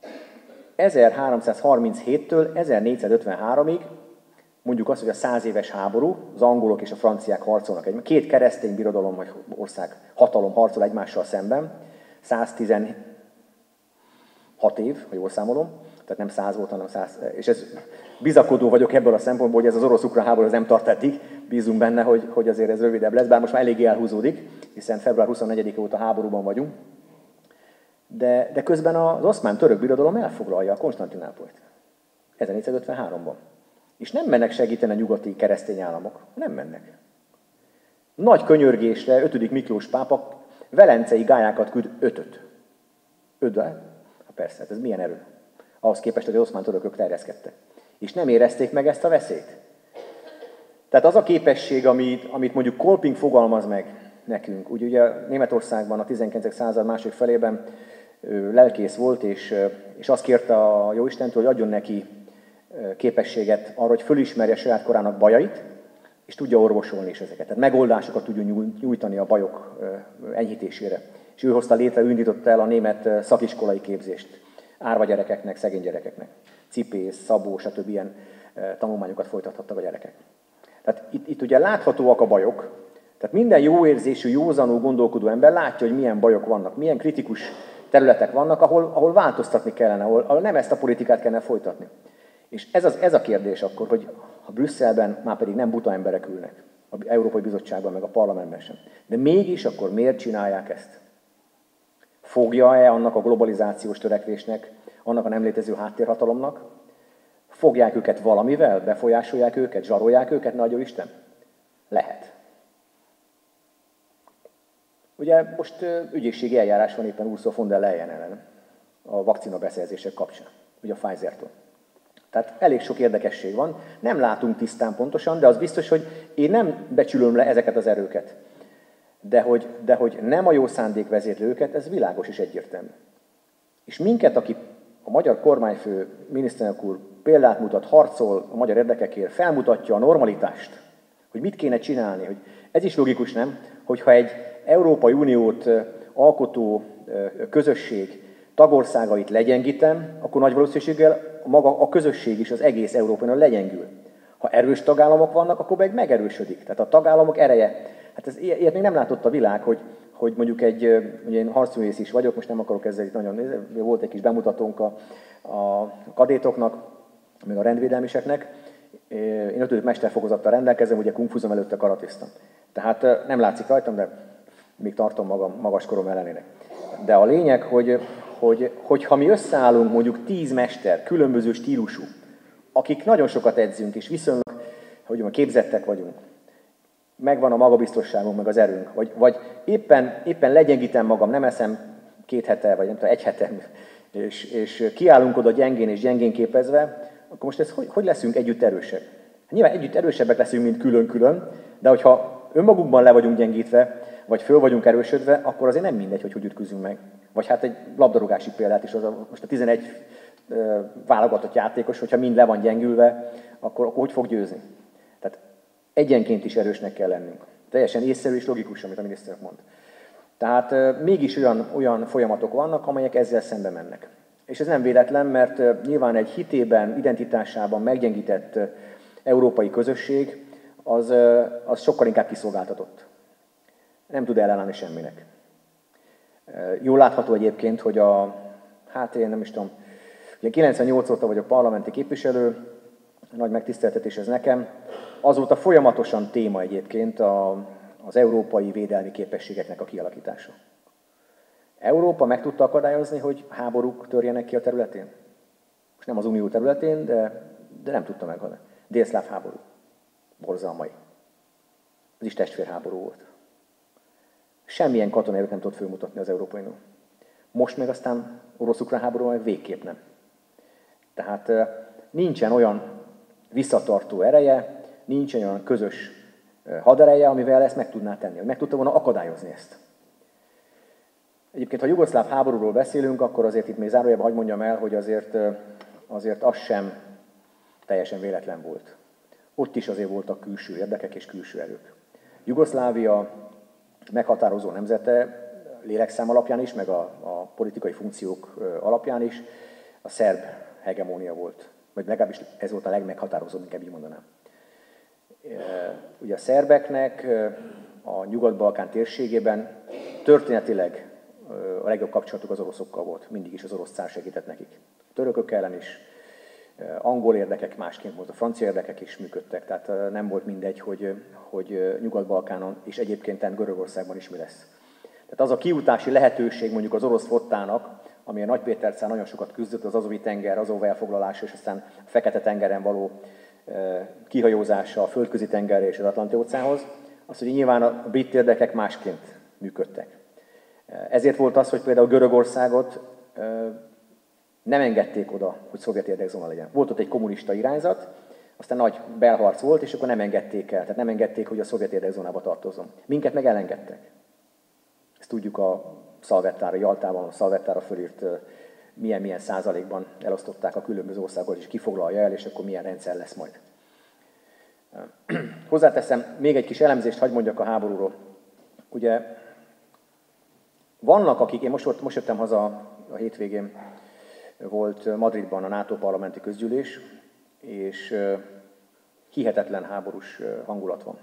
ezerháromszázharminchéttől ezernégyszázötvenháromig, mondjuk azt, hogy a száz éves háború, az angolok és a franciák harcolnak egymással, két keresztény birodalom vagy ország hatalom harcol egymással szemben, száztizenhat év, ha jól számolom, tehát nem száz volt, hanem száz, és ez bizakodó vagyok ebből a szempontból, hogy ez az orosz-ukrán háború ez nem tart eddig, bízunk benne, hogy, hogy azért ez rövidebb lesz, bár most már eléggé elhúzódik, hiszen február huszonnegyedike óta háborúban vagyunk. De, de közben az oszmán-török birodalom elfoglalja a Konstantinápolyt. ezernégyszázötvenháromban. És nem mennek segíteni a nyugati keresztény államok. Nem mennek. Nagy könyörgésre ötödik Miklós pápa velencei gályákat küld ötöt. Ötve? Hát persze, hát ez milyen erő. Ahhoz képest, hogy az oszmán-törökök terjeszkedtek. És nem érezték meg ezt a veszélyt. Tehát az a képesség, amit, amit mondjuk Kolping fogalmaz meg nekünk. Úgy ugye Németországban a tizenkilencedik század második felében ő lelkész volt, és, és azt kérte a Jóistentől, hogy adjon neki képességet arra, hogy fölismerje saját korának bajait, és tudja orvosolni is ezeket. Tehát megoldásokat tudjon nyújtani a bajok enyhítésére. És ő hozta létre, ő indította el a német szakiskolai képzést. Árva gyerekeknek, szegény gyerekeknek. Cipész, szabó, stb. Ilyen tanulmányokat folytathattak a gyerekek. Tehát itt, itt ugye láthatóak a bajok, tehát minden jó érzésű, józanul gondolkodó ember látja, hogy milyen bajok vannak, milyen kritikus területek vannak, ahol, ahol változtatni kellene, ahol, ahol nem ezt a politikát kellene folytatni. És ez, az, ez a kérdés akkor, hogy ha Brüsszelben már pedig nem buta emberek ülnek, az Európai Bizottságban, meg a parlamentben sem, de mégis akkor miért csinálják ezt? Fogja-e annak a globalizációs törekvésnek, annak a nem létező háttérhatalomnak? Fogják őket valamivel? Befolyásolják őket? Zsarolják őket? Nagy Isten? Lehet. Ugye most ügyészségi eljárás van éppen Ursula von der Leyen ellen a vakcina beszerzések kapcsán, ugye a Pfizer-től. Tehát elég sok érdekesség van, nem látunk tisztán pontosan, de az biztos, hogy én nem becsülöm le ezeket az erőket. De hogy, de hogy nem a jó szándék vezérli őket, ez világos és egyértelmű. És minket, aki a magyar kormányfő, miniszterelnök úr példát mutat, harcol a magyar érdekekért, felmutatja a normalitást, hogy mit kéne csinálni, hogy ez is logikus, nem? Hogyha egy Európai Uniót alkotó közösség tagországait legyengítem, akkor nagy valószínűséggel maga a közösség is, az egész Európai Unió legyengül. Ha erős tagállamok vannak, akkor meg megerősödik. Tehát a tagállamok ereje. Hát ez, ilyet még nem látott a világ, hogy, hogy mondjuk egy, ugye én harcművész is vagyok, most nem akarok ezzel itt nagyon, volt egy kis bemutatónk a, a kadétoknak, meg a rendvédelmiseknek. Én ötödik mesterfokozattal rendelkezem, ugye kungfuzom előtte karatiztam. Tehát nem látszik rajtam, de még tartom magam magas korom ellenére. De a lényeg, hogy, hogy, hogy ha mi összeállunk mondjuk tíz mester, különböző stílusú, akik nagyon sokat edzünk, és viszonylag, hogy mondjam, képzettek vagyunk, megvan a magabiztosságunk, meg az erőnk, vagy, vagy éppen, éppen legyengítem magam, nem eszem két hete, vagy nem tudom, egy hete, és, és kiállunk oda gyengén és gyengén képezve, akkor most ez hogy, hogy leszünk együtt erősebb? Nyilván együtt erősebbek leszünk, mint külön-külön, de hogyha önmagunkban le vagyunk gyengítve, vagy föl vagyunk erősödve, akkor azért nem mindegy, hogy hogy ütközünk meg. Vagy hát egy labdarúgási példát is, az a, most a tizenegy uh, válogatott játékos, hogyha mind le van gyengülve, akkor, akkor hogy fog győzni? Tehát egyenként is erősnek kell lennünk. Teljesen észszerű és logikus, amit a miniszter mond. Tehát uh, mégis olyan, olyan folyamatok vannak, amelyek ezzel szembe mennek. És ez nem véletlen, mert uh, nyilván egy hitében, identitásában meggyengített uh, európai közösség, az, uh, az sokkal inkább kiszolgáltatott. Nem tud ellenállni semminek. Jól látható egyébként, hogy a, hát én nem is tudom, ugye kilencvennyolc óta vagyok parlamenti képviselő, nagy megtiszteltetés ez nekem. Azóta folyamatosan téma egyébként a, az európai védelmi képességeknek a kialakítása. Európa meg tudta akadályozni, hogy háborúk törjenek ki a területén? Most nem az unió területén, de, de nem tudta megadni. Délszláv háború. Borzalmai. Ez is testvérháború volt. Semmilyen katonai erőt nem tudott fölmutatni az Európai Unió. Most meg aztán orosz-ukrán háború meg végképp nem. Tehát nincsen olyan visszatartó ereje, nincsen olyan közös hadereje, amivel ezt meg tudná tenni, hogy meg tudta volna akadályozni ezt. Egyébként, ha jugoszláv háborúról beszélünk, akkor azért itt még zárójelben hadd mondjam el, hogy azért, azért az sem teljesen véletlen volt. Ott is azért voltak külső érdekek és külső erők. Jugoszlávia meghatározó nemzete, lélekszám alapján is, meg a, a politikai funkciók alapján is a szerb hegemónia volt. Vagy legalábbis ez volt a legmeghatározóbb, inkább így mondanám. Ugye a szerbeknek a Nyugat-Balkán térségében történetileg a legjobb kapcsolatuk az oroszokkal volt. Mindig is az orosz cár segített nekik. A törökök ellen is, angol érdekek másként volt, a francia érdekek is működtek. Tehát nem volt mindegy, hogy, hogy Nyugat-Balkánon és egyébként Görögországban is mi lesz. Tehát az a kiutási lehetőség mondjuk az orosz flottának, ami a Nagypétercán nagyon sokat küzdött, az Azovi-tenger, Azov elfoglalása, és aztán a Fekete-tengeren való kihajózása a Földközi-tengerre és az Atlanti-óceánhoz, az, hogy nyilván a brit érdekek másként működtek. Ezért volt az, hogy például Görögországot nem engedték oda, hogy szovjet érdekzóna legyen. Volt ott egy kommunista irányzat, aztán nagy belharc volt, és akkor nem engedték el. Tehát nem engedték, hogy a szovjet érdekzónába tartozzon. Minket meg elengedtek. Ezt tudjuk a Szalvettára, Jaltában a Szalvettára fölírt milyen-milyen százalékban elosztották a különböző országokat, és kifoglalja el, és akkor milyen rendszer lesz majd. Hozzáteszem, még egy kis elemzést hadd mondjak a háborúról. Ugye vannak, akik, én most, most jöttem haza a hétvégén, volt Madridban a NATO parlamenti közgyűlés, és hihetetlen háborús hangulat van.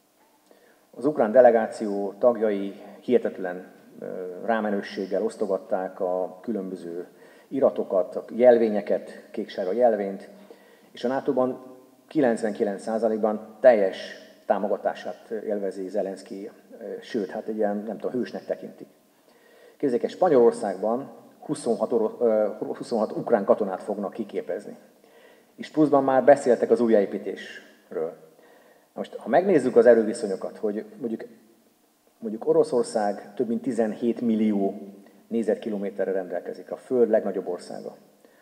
Az ukrán delegáció tagjai hihetetlen rámenősséggel osztogatták a különböző iratokat, a jelvényeket, kéksárga jelvényt, és a nátóban kilencvenkilenc százalékban teljes támogatását élvezi Zelenszky, sőt, hát egy ilyen, nem tudom, hősnek tekintik. Képzeljék, egy Spanyolországban huszonhat, huszonhat ukrán katonát fognak kiképezni. És pluszban már beszéltek az újjáépítésről. Most, ha megnézzük az erőviszonyokat, hogy mondjuk, mondjuk Oroszország több mint tizenhét millió négyzetkilométerre rendelkezik, a Föld legnagyobb országa.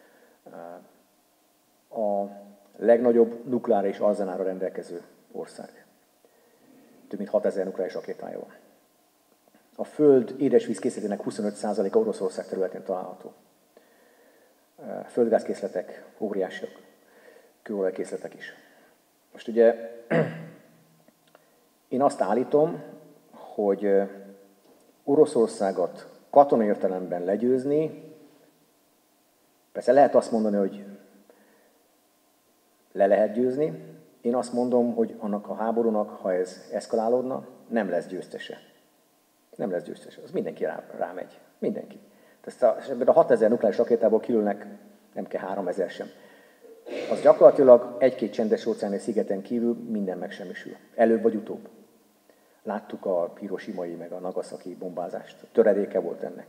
A legnagyobb nukleáris arzenára rendelkező ország. Több mint hatezer nukleáris rakétája van. A Föld édesvízkészletének huszonöt százaléka Oroszország területén található. Földgázkészletek óriásiak, kőolajkészletek is. Most ugye én azt állítom, hogy Oroszországot katonai értelemben legyőzni, persze lehet azt mondani, hogy le lehet győzni, én azt mondom, hogy annak a háborúnak, ha ez eszkalálódna, nem lesz győztese. Nem lesz győztese. Az mindenki rá, rámegy. Mindenki. Tehát ebben a hatezer nukleáris rakétából kilőnek, nem kell háromezer sem. Az gyakorlatilag egy-két csendes óceáni szigeten kívül minden megsemmisül. Előbb vagy utóbb. Láttuk a hiroshimai meg a nagasaki bombázást. Töredéke volt ennek.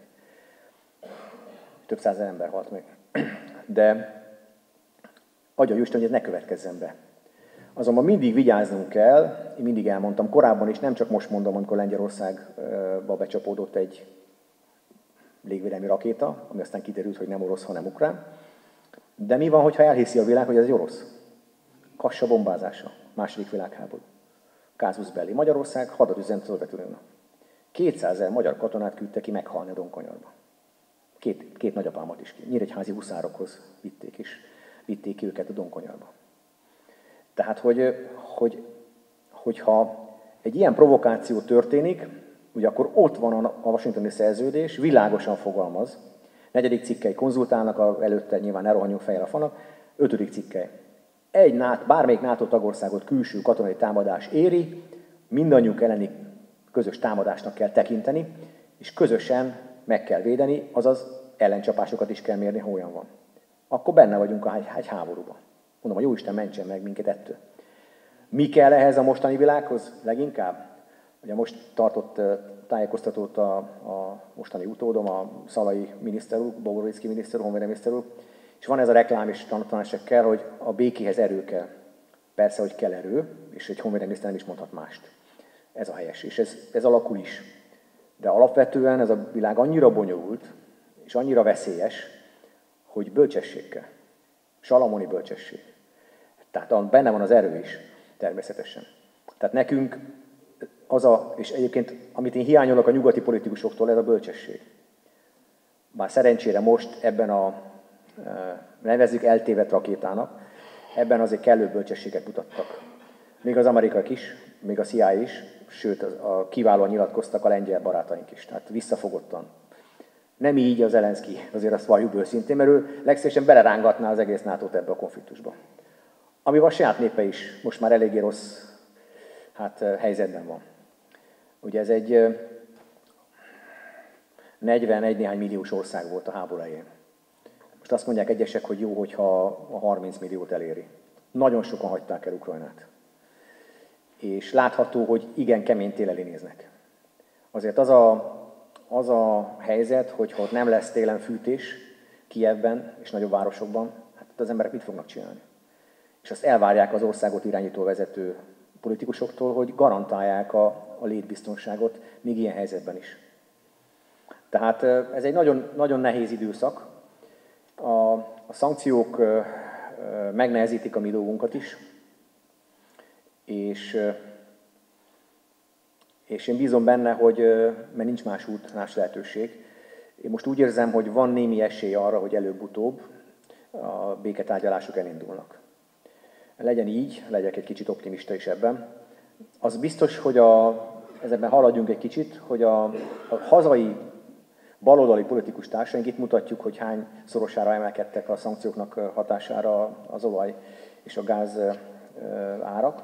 Több százezer ember halt meg. De adja Isten, hogy ez ne következzen be. Azonban mindig vigyáznunk kell, én mindig elmondtam korábban is, nem csak most mondom, amikor Lengyelországba becsapódott egy légvédelmi rakéta, ami aztán kiderült, hogy nem orosz, hanem ukrán. De mi van, hogyha elhiszi a világ, hogy ez egy orosz? Kassa bombázása, második világháború. Casus belli. Magyarország hadat üzent Szovjetuniónak. kétszázezer magyar katonát küldte ki meghalni a Donkonyarba. Két, két nagyapámat is ki. Nyíregyházi huszárokhoz vitték, és vitték ki őket a Donkonyarba. Tehát, hogy, hogy, hogyha egy ilyen provokáció történik, ugye akkor ott van a washingtoni szerződés, világosan fogalmaz. Negyedik cikkely konzultálnak, a, előtte nyilván ne rohanjunk fejjel a fanak. Ötödik cikkely. Egy NATO, bármelyik NATO tagországot külső katonai támadás éri, mindannyiunk elleni közös támadásnak kell tekinteni, és közösen meg kell védeni, azaz ellencsapásokat is kell mérni, ha olyan van. Akkor benne vagyunk a egy háborúban. Mondom, a Jóisten mentsen meg minket ettől. Mi kell ehhez a mostani világhoz leginkább? Ugye most tartott tájékoztatót a, a mostani utódom, a szalai miniszter úr, Bogorycki miniszter úr, honvédelmi miniszter úr, és van ez a reklám és tanulások kell, hogy a békéhez erő kell. Persze, hogy kell erő, és egy honvédelmi miniszter nem is mondhat mást. Ez a helyes, és ez, ez alakul is. De alapvetően ez a világ annyira bonyolult, és annyira veszélyes, hogy bölcsesség kell. Salamoni bölcsesség. Tehát benne van az erő is, természetesen. Tehát nekünk az a, és egyébként amit én hiányolok a nyugati politikusoktól, ez a bölcsesség. Bár szerencsére most ebben a, nevezzük eltévedt rakétának, ebben azért kellő bölcsességet mutattak. Még az amerikaiak is, még a C I A is, sőt a, a kiválóan nyilatkoztak a lengyel barátaink is, tehát visszafogottan. Nem így az Zelenszky, azért azt valljuk őszintén, mert ő legszívesen belerángatná az egész nátót ebbe a konfliktusba. Amivel a saját népe is most már eléggé rossz hát, helyzetben van. Ugye ez egy negyvenegy néhány milliós ország volt a háború elején. Most azt mondják egyesek, hogy jó, hogyha a harminc milliót eléri. Nagyon sokan hagyták el Ukrajnát. És látható, hogy igen kemény tél elé néznek. Azért az a, az a helyzet, hogy ha ott nem lesz télen fűtés Kijevben és nagyobb városokban, hát az emberek mit fognak csinálni? És azt elvárják az országot irányító vezető politikusoktól, hogy garantálják a, a létbiztonságot, még ilyen helyzetben is. Tehát ez egy nagyon, nagyon nehéz időszak. A, a szankciók megnehezítik a mi dolgunkat is, és, és én bízom benne, hogy, mert nincs más út, más lehetőség. Én most úgy érzem, hogy van némi esély arra, hogy előbb-utóbb a béketárgyalások elindulnak. Legyen így, legyek egy kicsit optimista is ebben. Az biztos, hogy a, ezekben haladjunk egy kicsit, hogy a, a hazai baloldali politikus társaink, itt mutatjuk, hogy hány szorosára emelkedtek a szankcióknak hatására az olaj és a gáz árak.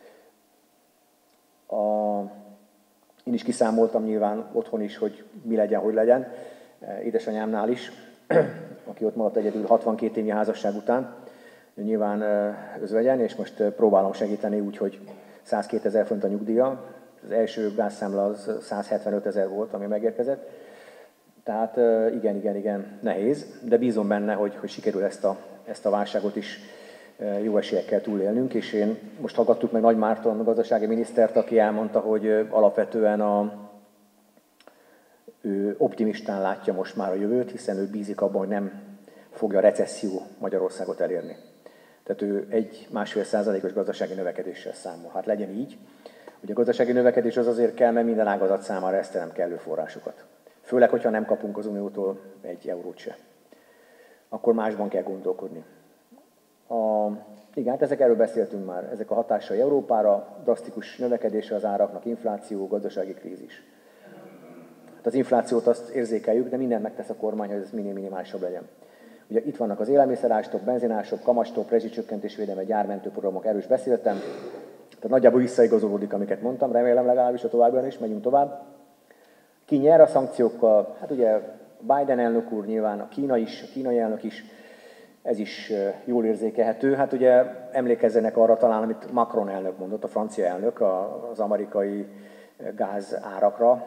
A, én is kiszámoltam nyilván otthon is, hogy mi legyen, hogy legyen, édesanyámnál is, aki ott maradt egyedül hatvankét évnyi házasság után. Nyilván özvegyen, és most próbálom segíteni úgy, hogy százkétezer forint a nyugdíja. Az első gázszámla az százhetvenötezer volt, ami megérkezett. Tehát igen, igen, igen, nehéz, de bízom benne, hogy, hogy sikerül ezt a, ezt a válságot is jó esélyekkel túlélnünk, és én most hallgattuk meg Nagy Márton, a gazdasági minisztert, aki elmondta, hogy alapvetően a, ő optimistán látja most már a jövőt, hiszen ő bízik abban, hogy nem fogja a recesszió Magyarországot elérni. Tehát ő egy másfél százalékos gazdasági növekedéssel számol. Hát legyen így. Ugye a gazdasági növekedés az azért kell, mert minden ágazat számára ezt terem kellő forrásokat. Főleg, hogyha nem kapunk az Uniótól egy eurót se. Akkor másban kell gondolkodni. A, igen, hát ezek erről beszéltünk már. Ezek a hatásai Európára, drasztikus növekedése az áraknak, infláció, gazdasági krízis. Hát az inflációt azt érzékeljük, de mindent megtesz a kormány, hogy ez minél minimálisabb legyen. Ugye itt vannak az élelmiszerástop, benzinástok, kamastop, rezsicsökkentésvédelme, gyármentő programok, erről is beszéltem. Tehát nagyjából visszaigazolódik, amiket mondtam, remélem legalábbis a továbbiakban is, megyünk tovább. Ki nyer a szankciókkal? Hát ugye Biden elnök úr nyilván, a Kína is, a kínai elnök is, ez is jól érzékelhető. Hát ugye emlékezzenek arra talán, amit Macron elnök mondott, a francia elnök az amerikai gáz árakra,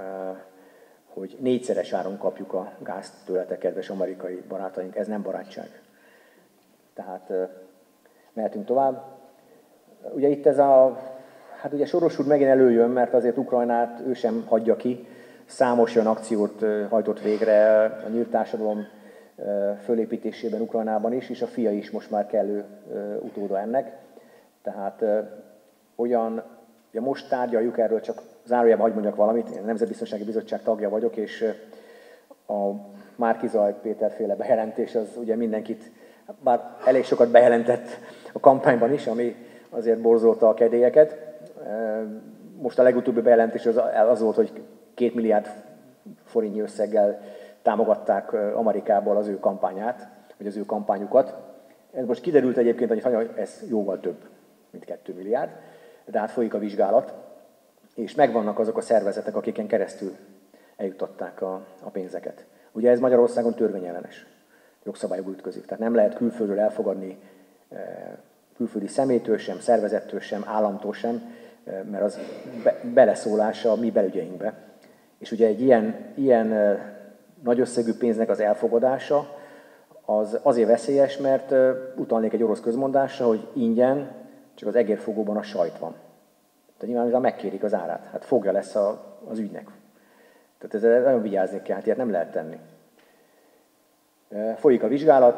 hogy négyszeres áron kapjuk a gázt tőletek, kedves amerikai barátaink. Ez nem barátság. Tehát mehetünk tovább. Ugye itt ez a, hát ugye Soros úr megint előjön, mert azért Ukrajnát ő sem hagyja ki. Számos olyan akciót hajtott végre a nyílt társadalom fölépítésében Ukrajnában is, és a fia is most már kellő utóda ennek. Tehát olyan, ugye most tárgyaljuk erről, csak zárójában hagy mondjak valamit, én a Nemzetbiztonsági Bizottság tagja vagyok, és a Márki-Zay Péter féle bejelentés az ugye mindenkit, bár elég sokat bejelentett a kampányban is, ami azért borzolta a kedélyeket. Most a legutóbbi bejelentés az, az volt, hogy két milliárd forintnyi összeggel támogatták Amerikából az ő kampányát, vagy az ő kampányukat. Ez most kiderült egyébként, hogy ez jóval több, mint két milliárd, de hát folyik a vizsgálat, és megvannak azok a szervezetek, akiken keresztül eljutották a, a pénzeket. Ugye ez Magyarországon törvényellenes, jogszabályokba ütközik, tehát nem lehet külföldről elfogadni külföldi személytől sem, szervezettől sem, államtól sem, mert az be, beleszólása a mi belügyeinkbe. És ugye egy ilyen, ilyen nagy összegű pénznek az elfogadása az azért veszélyes, mert utalnék egy orosz közmondásra, hogy ingyen csak az egérfogóban a sajt van. Tehát nyilván megkérik az árát, hát fogja lesz a, az ügynek. Tehát ezzel nagyon vigyázni kell, hát ilyet nem lehet tenni. Folyik a vizsgálat,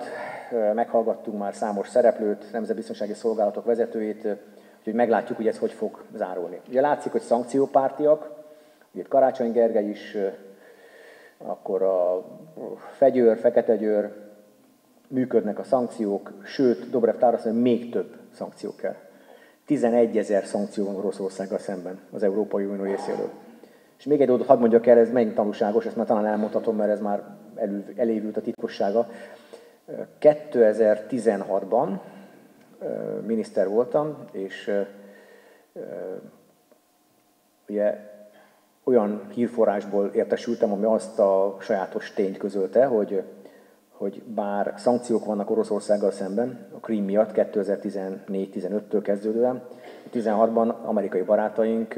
meghallgattunk már számos szereplőt, nemzetbiztonsági szolgálatok vezetőit, úgyhogy meglátjuk, hogy ez hogy fog zárulni. Ugye látszik, hogy szankciópártiak, ugye Karácsony Gergely is, akkor a Fegyőr, Feketegyőr, működnek a szankciók, sőt, Dobrev Klára azt mondja, még több szankció kell. tizenegyezer szankció van Oroszországgal szemben az Európai Unió részéről. És még egy dolgot hadd mondjak el, ez megint tanulságos, ezt már talán elmondhatom, mert ez már elő, elévült a titkossága. kétezer-tizenhatban miniszter voltam, és ugye olyan hírforrásból értesültem, ami azt a sajátos tényt közölte, hogy, hogy bár szankciók vannak Oroszországgal szemben, a Krím miatt kétezer-tizennégy-tizenöttől kezdődően, tizenhatban amerikai barátaink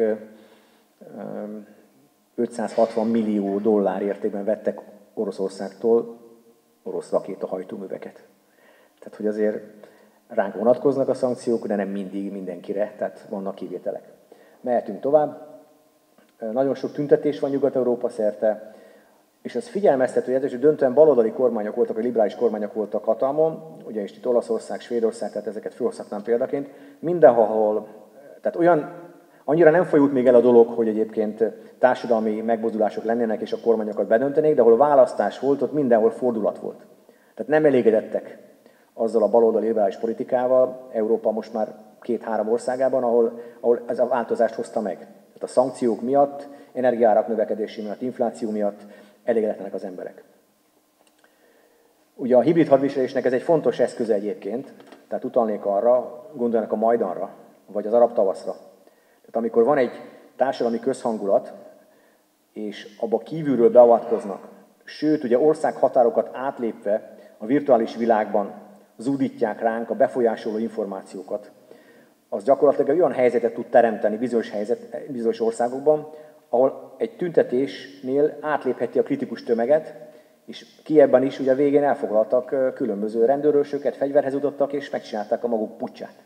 ötszázhatvan millió dollár értékben vettek Oroszországtól orosz rakétahajtóműveket. Tehát, hogy azért ránk vonatkoznak a szankciók, de nem mindig mindenkire, tehát vannak kivételek. Mehetünk tovább. Nagyon sok tüntetés van Nyugat-Európa szerte, és az figyelmeztető, hogy ez döntően baloldali kormányok voltak, vagy liberális kormányok voltak hatalmon, ugye is itt Olaszország, Svédország, tehát ezeket felhozhatnám példaként. Mindenhol, tehát olyan, annyira nem folyult még el a dolog, hogy egyébként társadalmi megmozdulások lennének, és a kormányokat bedöntenék, de ahol választás volt, ott mindenhol fordulat volt. Tehát nem elégedettek azzal a baloldali liberális politikával, Európa most már két-három országában, ahol, ahol ez a változást hozta meg. Tehát a szankciók miatt, energiaárak növekedési miatt, infláció miatt elégedetlenek az emberek. Ugye a hibrid hadviselésnek ez egy fontos eszköze egyébként, tehát utalnék arra, gondoljanak a Majdanra, vagy az arab tavaszra. Tehát amikor van egy társadalmi közhangulat, és abba kívülről beavatkoznak, sőt, ugye országhatárokat átlépve a virtuális világban zúdítják ránk a befolyásoló információkat, az gyakorlatilag olyan helyzetet tud teremteni bizonyos, helyzet, bizonyos országokban, ahol egy tüntetésnél átlépheti a kritikus tömeget, és Kijevben is ugye a végén elfoglaltak különböző rendőrösöket, fegyverhez jutottak, és megcsinálták a maguk puccsát.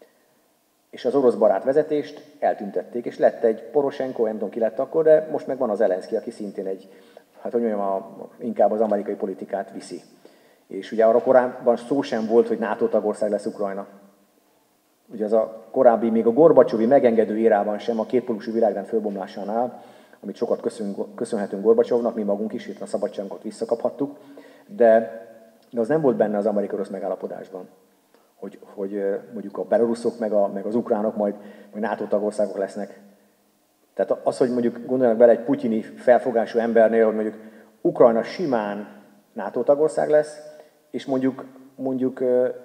És az orosz barát vezetést eltüntették, és lett egy Poroshenko, nem tudom ki lett akkor, de most meg van az Zelenszky, aki szintén egy, hát hogy mondjam, a, inkább az amerikai politikát viszi. És ugye arra korábban szó sem volt, hogy NATO tagország lesz Ukrajna. Ugye az a korábbi, még a Gorbacsovi megengedő érában sem, a kétpólusú világrend fölbomlásánál, amit sokat köszönünk, köszönhetünk Gorbacsovnak, mi magunk is itt a szabadságunkat visszakaphattuk, de, de az nem volt benne az amerikai-orosz megállapodásban, hogy, hogy mondjuk a beloruszok meg, a, meg az ukránok majd, majd NATO tagországok lesznek. Tehát az, hogy mondjuk gondoljanak bele egy putyini felfogású embernél, hogy mondjuk Ukrajna simán NATO tagország lesz, és mondjuk, mondjuk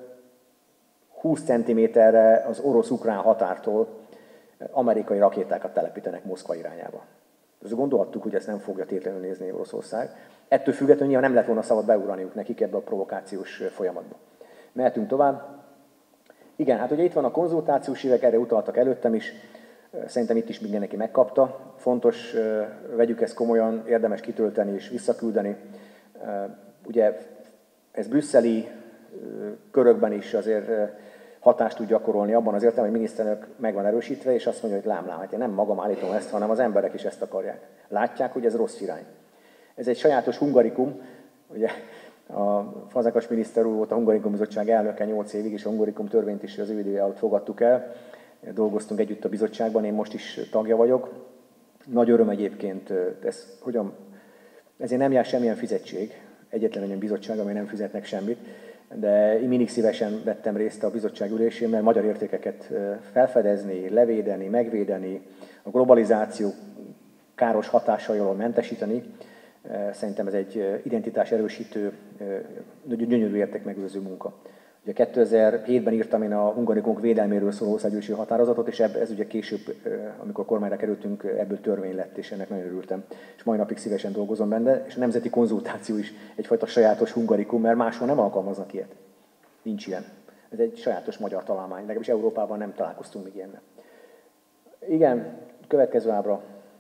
húsz centiméterre az orosz-ukrán határtól amerikai rakétákat telepítenek Moszkva irányába. Ezt gondolhattuk, hogy ezt nem fogja tétlenül nézni Oroszország. Ettől függetlenül nyilván nem lett volna szabad beugraniuk nekik ebbe a provokációs folyamatba. Mehetünk tovább. Igen, hát ugye itt van a konzultációs évek, erre utaltak előttem is. Szerintem itt is mindenki megkapta. Fontos, vegyük ezt komolyan, érdemes kitölteni és visszaküldeni. Ugye ez brüsszeli körökben is azért hatást tud gyakorolni abban az értelemben, hogy miniszterelnök meg van erősítve, és azt mondja, hogy lám, lám, hát én nem magam állítom ezt, hanem az emberek is ezt akarják. Látják, hogy ez rossz irány. Ez egy sajátos hungarikum, ugye a Fazekas miniszter úr volt a Hungarikum Bizottság elnöke nyolc évig, és a Hungarikum törvényt is az ő idője alatt fogadtuk el. Dolgoztunk együtt a bizottságban, én most is tagja vagyok. Nagy öröm egyébként, ez, hogyan, ezért nem jár semmilyen fizetség, egyetlen olyan bizottság, amely nem fizetnek semmit, de én mindig szívesen vettem részt a bizottság ülésén, mert magyar értékeket felfedezni, levédeni, megvédeni, a globalizáció káros hatásairól mentesíteni. Szerintem ez egy identitás erősítő, gyönyörű értékmegőrző munka. Ugye kétezer-hétben írtam én a Hungarikumok védelméről szóló országgyűlési határozatot, és ez ugye később, amikor kormányra kerültünk, ebből törvény lett, és ennek nagyon örültem. És mai napig szívesen dolgozom benne, és a nemzeti konzultáció is egyfajta sajátos hungarikum, mert máshol nem alkalmaznak ilyet. Nincs ilyen. Ez egy sajátos magyar találmány, legalábbis Európában nem találkoztunk még ilyennel. Igen, következő ábra.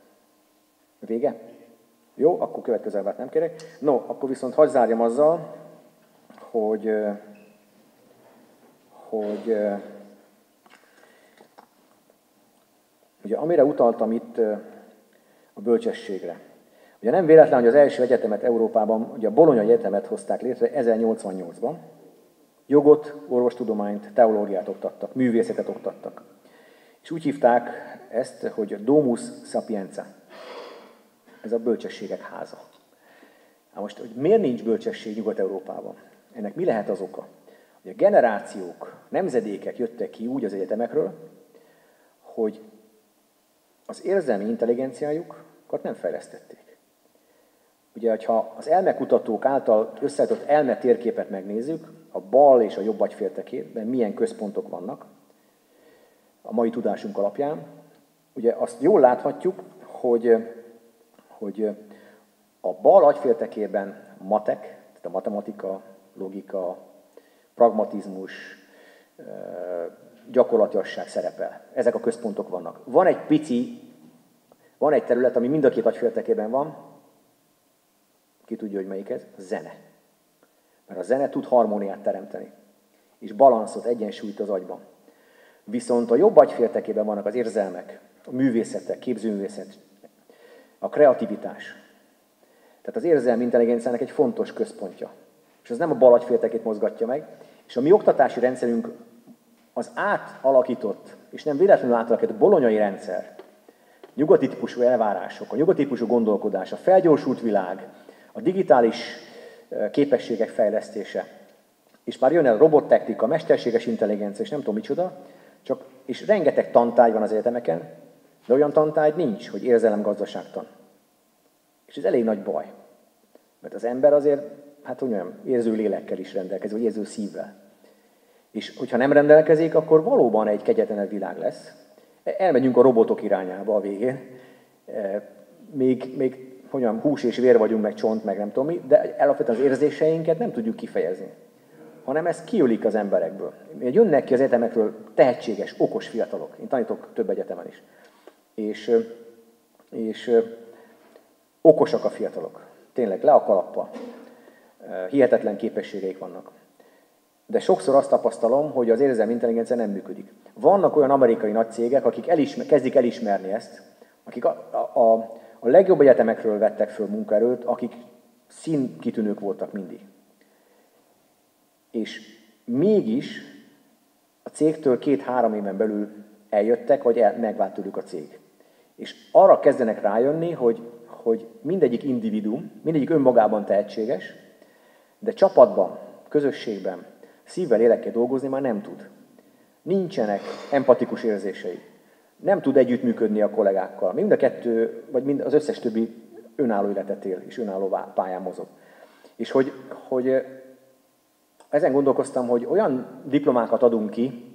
Vége? Jó, akkor következő ábrát nem kérek. No, akkor viszont hadd zárjam azzal, hogy hogy ugye amire utaltam itt a bölcsességre. Ugye nem véletlen, hogy az első egyetemet Európában, ugye a Bologna Egyetemet hozták létre ezernyolcvannyolcban, Jogot, orvostudományt, teológiát oktattak, művészetet oktattak. És úgy hívták ezt, hogy Domus Sapienza. Ez a bölcsességek háza. Na most, hogy miért nincs bölcsesség Nyugat-Európában? Ennek mi lehet az oka? Hogy a generációk, nemzedékek jöttek ki úgy az egyetemekről, hogy az érzelmi intelligenciájukat nem fejlesztették. Ugye, ha az elmekutatók által összeállított elme térképet megnézzük, a bal és a jobb agyféltekében milyen központok vannak a mai tudásunk alapján, ugye azt jól láthatjuk, hogy, hogy a bal agyféltekében matek, tehát a matematika, logika, pragmatizmus, gyakorlatiasság szerepel. Ezek a központok vannak. Van egy pici, van egy terület, ami mind a két agyféltekében van, ki tudja, hogy melyik ez? A zene. Mert a zene tud harmóniát teremteni, és balanszot, egyensúlyt az agyban. Viszont a jobb agyféltekében vannak az érzelmek, a művészetek, képzőművészet, a kreativitás. Tehát az érzelmi intelligenciának egy fontos központja. És az nem a bal agyféltekét mozgatja meg. És a mi oktatási rendszerünk az átalakított, és nem véletlenül átalakított bolonyai rendszer, nyugati típusú elvárások, a nyugati típusú gondolkodás, a felgyorsult világ, a digitális képességek fejlesztése, és már jön el a robottechnika, a mesterséges intelligencia, és nem tudom micsoda, csak, és rengeteg tantárgy van az egyetemeken, de olyan tantárgy nincs, hogy érzelemgazdaságtan. És ez elég nagy baj. Mert az ember azért, hát olyan érző lélekkel is rendelkezik, vagy érző szívvel. És hogyha nem rendelkezik, akkor valóban egy kegyetlenebb világ lesz. Elmegyünk a robotok irányába a végén. Még, még hogyan, hús és vér vagyunk, meg csont, meg nem tudom mi, de alapvetően az érzéseinket nem tudjuk kifejezni. Hanem ez kiölik az emberekből. Jönnek ki az egyetemekről tehetséges, okos fiatalok. Én tanítok több egyetemen is. És, és okosak a fiatalok. Tényleg, le a kalappal. Hihetetlen képességeik vannak. De sokszor azt tapasztalom, hogy az érzelmi intelligencia nem működik. Vannak olyan amerikai nagy cégek, akik elismer, kezdik elismerni ezt, akik a, a, a legjobb egyetemekről vettek föl munkaerőt, akik színkitűnők voltak mindig. És mégis a cégtől két-három éven belül eljöttek, vagy el, megvált tőlük a cég. És arra kezdenek rájönni, hogy, hogy mindegyik individuum, mindegyik önmagában tehetséges, de csapatban, közösségben, szívvel, lélekkel dolgozni már nem tud. Nincsenek empatikus érzései. Nem tud együttműködni a kollégákkal. Mind a kettő, vagy mind az összes többi önálló életet él, és önálló pályán mozog. És hogy, hogy ezen gondolkoztam, hogy olyan diplomákat adunk ki,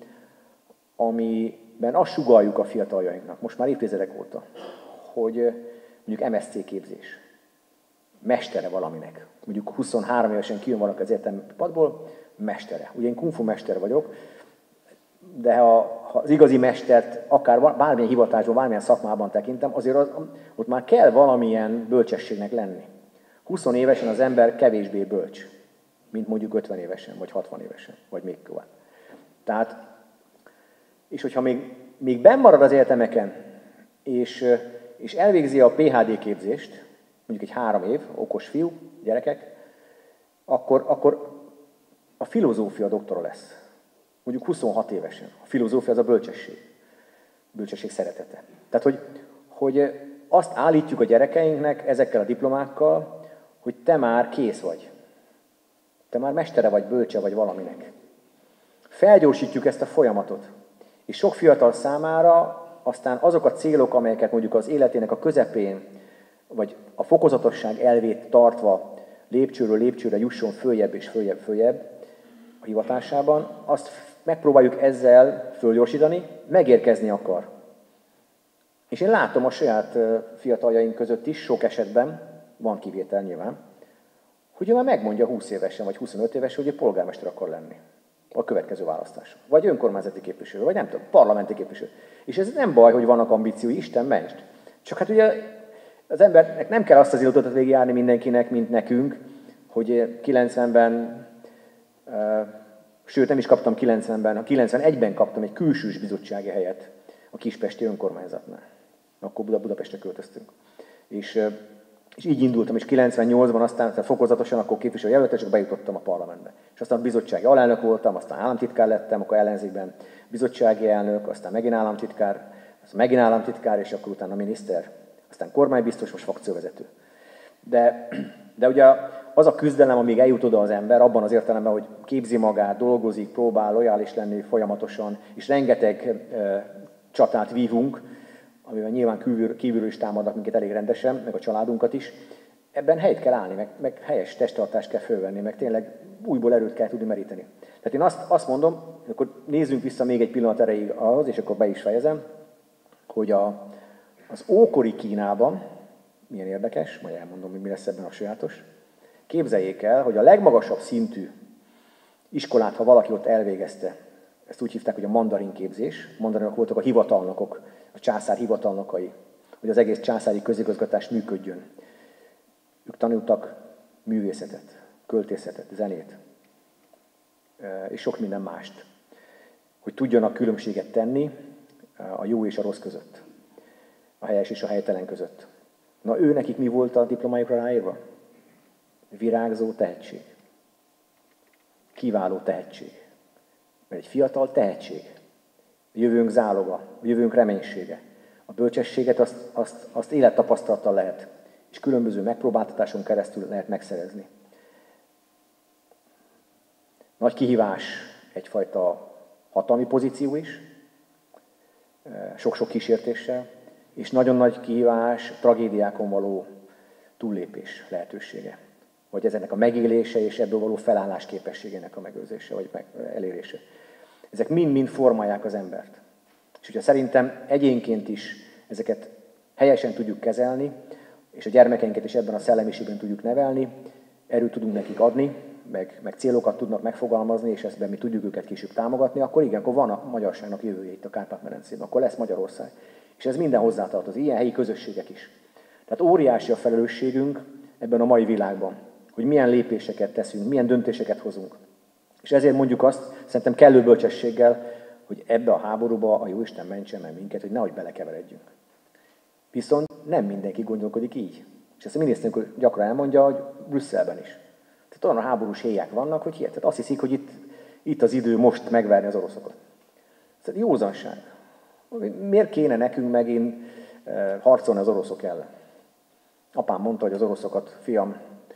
amiben azt sugalljuk a fiataljainknak, most már évtizedek óta, hogy mondjuk em es cé képzés, mestere valaminek. Mondjuk huszonhárom évesen kijön valaki az egyetemi padból, mestere. Ugye én kung fu mester vagyok, de ha, ha az igazi mestert akár bármilyen hivatásban, bármilyen szakmában tekintem, azért az, ott már kell valamilyen bölcsességnek lenni. húsz évesen az ember kevésbé bölcs, mint mondjuk ötven évesen, vagy hatvan évesen, vagy még tovább. Tehát, és hogyha még, még benn marad az egyetemeken, és, és elvégzi a pé há dé képzést, mondjuk egy három év, okos fiú, gyerekek, akkor, akkor a filozófia doktora lesz. Mondjuk huszonhat évesen. A filozófia az a bölcsesség. A bölcsesség szeretete. Tehát, hogy, hogy azt állítjuk a gyerekeinknek ezekkel a diplomákkal, hogy te már kész vagy. Te már mestere vagy, bölcse vagy valaminek. Felgyorsítjuk ezt a folyamatot. És sok fiatal számára aztán azok a célok, amelyeket mondjuk az életének a közepén, vagy a fokozatosság elvét tartva lépcsőről lépcsőre jusson följebb és följebb, följebb a hivatásában, azt megpróbáljuk ezzel fölgyorsítani, megérkezni akar. És én látom a saját fiataljaink között is, sok esetben, van kivétel nyilván, hogy ő már megmondja húsz évesen vagy huszonöt évesen, hogy ő polgármester akar lenni a következő választáson. Vagy önkormányzati képviselő, vagy nem tudom, parlamenti képviselő. És ez nem baj, hogy vannak ambíciói, Isten ments. Csak hát ugye az embernek nem kell azt az életutat végigjárni mindenkinek, mint nekünk, hogy kilencvenben, uh, sőt nem is kaptam kilencvenben, a kilencvenegyben kaptam egy külsős bizottsági helyet a kispesti önkormányzatnál. Akkor Buda Budapestre költöztünk. És, uh, És így indultam, és kilencvennyolcban aztán fokozatosan akkor képviselőjelölt, és bejutottam a parlamentbe. És aztán bizottsági alelnök voltam, aztán államtitkár lettem, akkor ellenzékben bizottsági elnök, aztán megint államtitkár, aztán megint államtitkár, és akkor utána miniszter, aztán kormánybiztos, most frakcióvezető. De, de ugye az a küzdelem, amíg eljut oda az ember, abban az értelemben, hogy képzi magát, dolgozik, próbál lojális lenni folyamatosan, és rengeteg e, csatát vívunk, amivel nyilván kívül, kívülről is támadnak minket elég rendesen, meg a családunkat is, ebben helyt kell állni, meg, meg helyes testtartást kell fölvenni, meg tényleg újból erőt kell tudni meríteni. Tehát én azt, azt mondom, akkor nézzünk vissza még egy pillanat erejéig ahhoz, és akkor be is fejezem, hogy a, az ókori Kínában, milyen érdekes, majd elmondom, hogy mi lesz ebben a sajátos, képzeljék el, hogy a legmagasabb szintű iskolát, ha valaki ott elvégezte, ezt úgy hívták, hogy a mandarin képzés, mandarinok voltak a hivatalnokok, a császár hivatalnokai, hogy az egész császári közigazgatás működjön. Ők tanultak művészetet, költészetet, zenét, és sok minden mást, hogy tudjanak különbséget tenni a jó és a rossz között, a helyes és a helytelen között. Na, ő nekik mi volt a diplomájukra ráírva? Virágzó tehetség. Kiváló tehetség. Mert egy fiatal tehetség. A jövőnk záloga, a jövőnk reménysége. A bölcsességet azt, azt, azt élettapasztalattal lehet, és különböző megpróbáltatáson keresztül lehet megszerezni. Nagy kihívás egyfajta hatalmi pozíció is, sok-sok kísértéssel, és nagyon nagy kihívás tragédiákon való túllépés lehetősége. Vagy ezeknek a megélése és ebből való felállás képességének a megőrzése, vagy elérése. Ezek mind-mind formálják az embert. És hogyha szerintem egyénként is ezeket helyesen tudjuk kezelni, és a gyermekeinket is ebben a szellemiségben tudjuk nevelni, erőt tudunk nekik adni, meg, meg célokat tudnak megfogalmazni, és ezben mi tudjuk őket később támogatni, akkor igen, akkor van a magyarságnak jövője itt a Kárpát-medencében, akkor lesz Magyarország. És ez minden hozzátartozik, ilyen helyi közösségek is. Tehát óriási a felelősségünk ebben a mai világban, hogy milyen lépéseket teszünk, milyen döntéseket hozunk. És ezért mondjuk azt, szerintem kellő bölcsességgel, hogy ebbe a háborúba a Jóisten mentsen meg minket, hogy nehogy belekeveredjünk. Viszont nem mindenki gondolkodik így. És ezt a miniszterünk gyakran elmondja, hogy Brüsszelben is. Tehát olyan a háborús héják vannak, hogy hihetet. Azt hiszik, hogy itt, itt az idő most megverni az oroszokat. Ez egy józanság. Miért kéne nekünk megint harcolni az oroszok ellen? Apám mondta, hogy az oroszokat, fiam,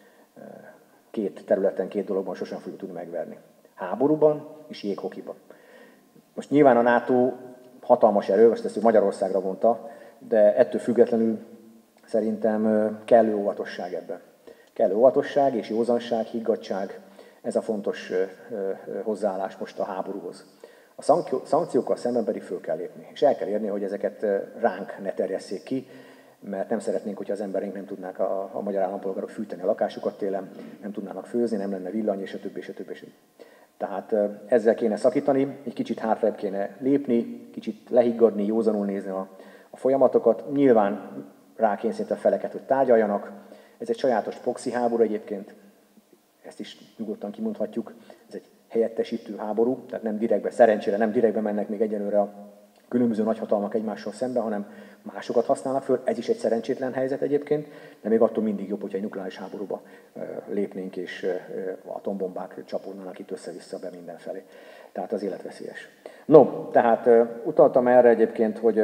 két területen, két dologban sosem fogjuk tudni megverni. Háborúban és jéghokiban. Most nyilván a NATO hatalmas erő, most ezt ő Magyarországra mondta, de ettől függetlenül szerintem kellő óvatosság ebben. Kellő óvatosság és józanság, higgadtság, ez a fontos hozzáállás most a háborúhoz. A szankciókkal szemben pedig föl kell lépni, és el kell érni, hogy ezeket ránk ne terjesszék ki, mert nem szeretnénk, hogyha az emberek nem tudnák, a, a magyar állampolgárok fűteni a lakásukat télen, nem tudnának főzni, nem lenne villany, és a többi, és a többi, és a többi. Tehát ezzel kéne szakítani, egy kicsit hátrább kéne lépni, kicsit lehiggadni, józanul nézni a, a folyamatokat. Nyilván rákényszeríteni a feleket, hogy tárgyaljanak. Ez egy sajátos proxy háború egyébként, ezt is nyugodtan kimondhatjuk. Ez egy helyettesítő háború, tehát nem direktbe, szerencsére nem direktbe mennek még egyenlőre a különböző nagyhatalmak egymással szembe, hanem másokat használnak föl. Ez is egy szerencsétlen helyzet egyébként, de még attól mindig jobb, hogyha egy nukleáris háborúba lépnénk, és atombombák csapódnának itt össze-vissza be mindenfelé. Tehát az életveszélyes. No, tehát utaltam erre egyébként, hogy,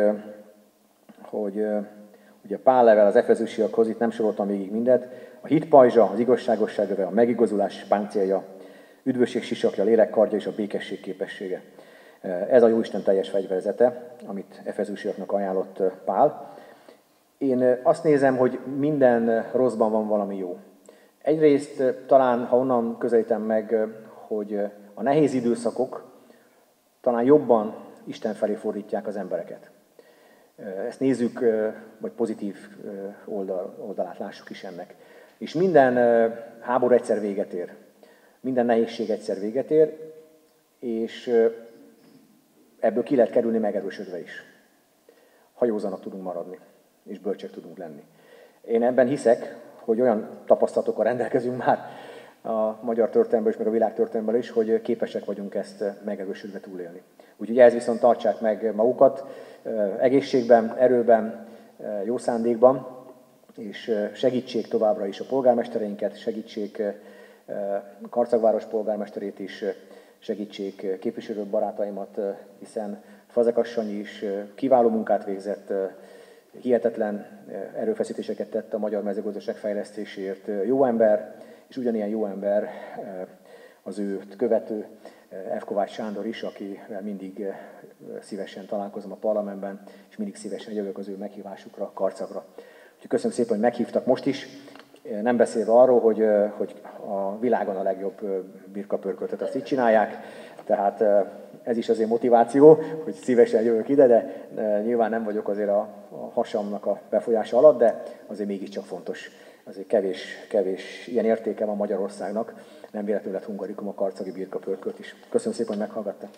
hogy ugye Pál level az efezősiakhoz, itt nem soroltam végig mindet, a hit pajzsa, az igazságosság öve, a megigazulás páncélja, üdvösség sisakja, a lélek kardja és a békesség képessége. Ez a Jóisten teljes fegyverzete, amit efezősiaknak ajánlott Pál. Én azt nézem, hogy minden rosszban van valami jó. Egyrészt talán, ha onnan közelítem meg, hogy a nehéz időszakok talán jobban Isten felé fordítják az embereket. Ezt nézzük, vagy pozitív oldal, oldalát lássuk is ennek. És minden háború egyszer véget ér. Minden nehézség egyszer véget ér, és ebből ki lehet kerülni megerősödve is. Ha józanak tudunk maradni, és bölcsek tudunk lenni. Én ebben hiszek, hogy olyan tapasztalatokkal rendelkezünk már a magyar történelemben is, meg a világ történelemben is, hogy képesek vagyunk ezt megerősödve túlélni. Úgyhogy ehhez viszont tartsák meg magukat egészségben, erőben, jó szándékban, és segítsék továbbra is a polgármestereinket, segítsék Karcagváros polgármesterét is, segítsék képviselő barátaimat, hiszen Fazekas Sanyi is kiváló munkát végzett, hihetetlen erőfeszítéseket tett a magyar mezőgazdaság fejlesztéséért. Jó ember, és ugyanilyen jó ember az őt követő F. Kovács Sándor is, akivel mindig szívesen találkozom a parlamentben, és mindig szívesen jövök az ő meghívásukra, Karcagra. Úgyhogy köszönöm szépen, hogy meghívtak most is, nem beszélve arról, hogy, hogy a világon a legjobb birkapörköltet azt így csinálják, tehát ez is azért motiváció, hogy szívesen jövök ide, de nyilván nem vagyok azért a, a hasamnak a befolyása alatt, de azért mégiscsak fontos. Azért kevés, kevés ilyen értéke van Magyarországnak, nem véletlenül lett Hungarikum a karcagi birkapörkölt is. Köszönöm szépen, hogy meghallgattak.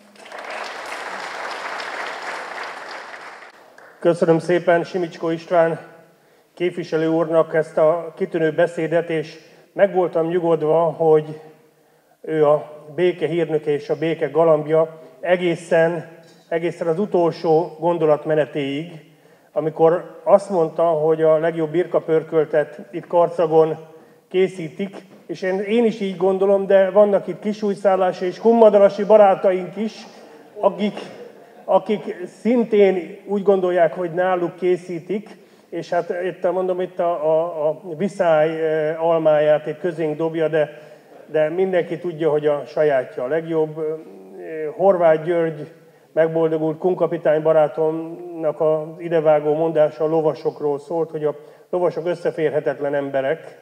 Köszönöm szépen Simicskó István képviselő úrnak ezt a kitűnő beszédet, és meg voltam nyugodva, hogy ő a béke hírnöke és a béke galambja egészen, egészen az utolsó gondolatmenetéig, amikor azt mondta, hogy a legjobb birkapörköltet itt Karcagon készítik, és én, én is így gondolom, de vannak itt kisújszállási és kunmadalasi barátaink is, akik, akik szintén úgy gondolják, hogy náluk készítik, és hát itt mondom, itt a, a, a viszály almáját itt közénk dobja, de, de mindenki tudja, hogy a sajátja a legjobb. Horváth György megboldogult kunkapitány barátomnak az idevágó mondása a lovasokról szólt, hogy a lovasok összeférhetetlen emberek,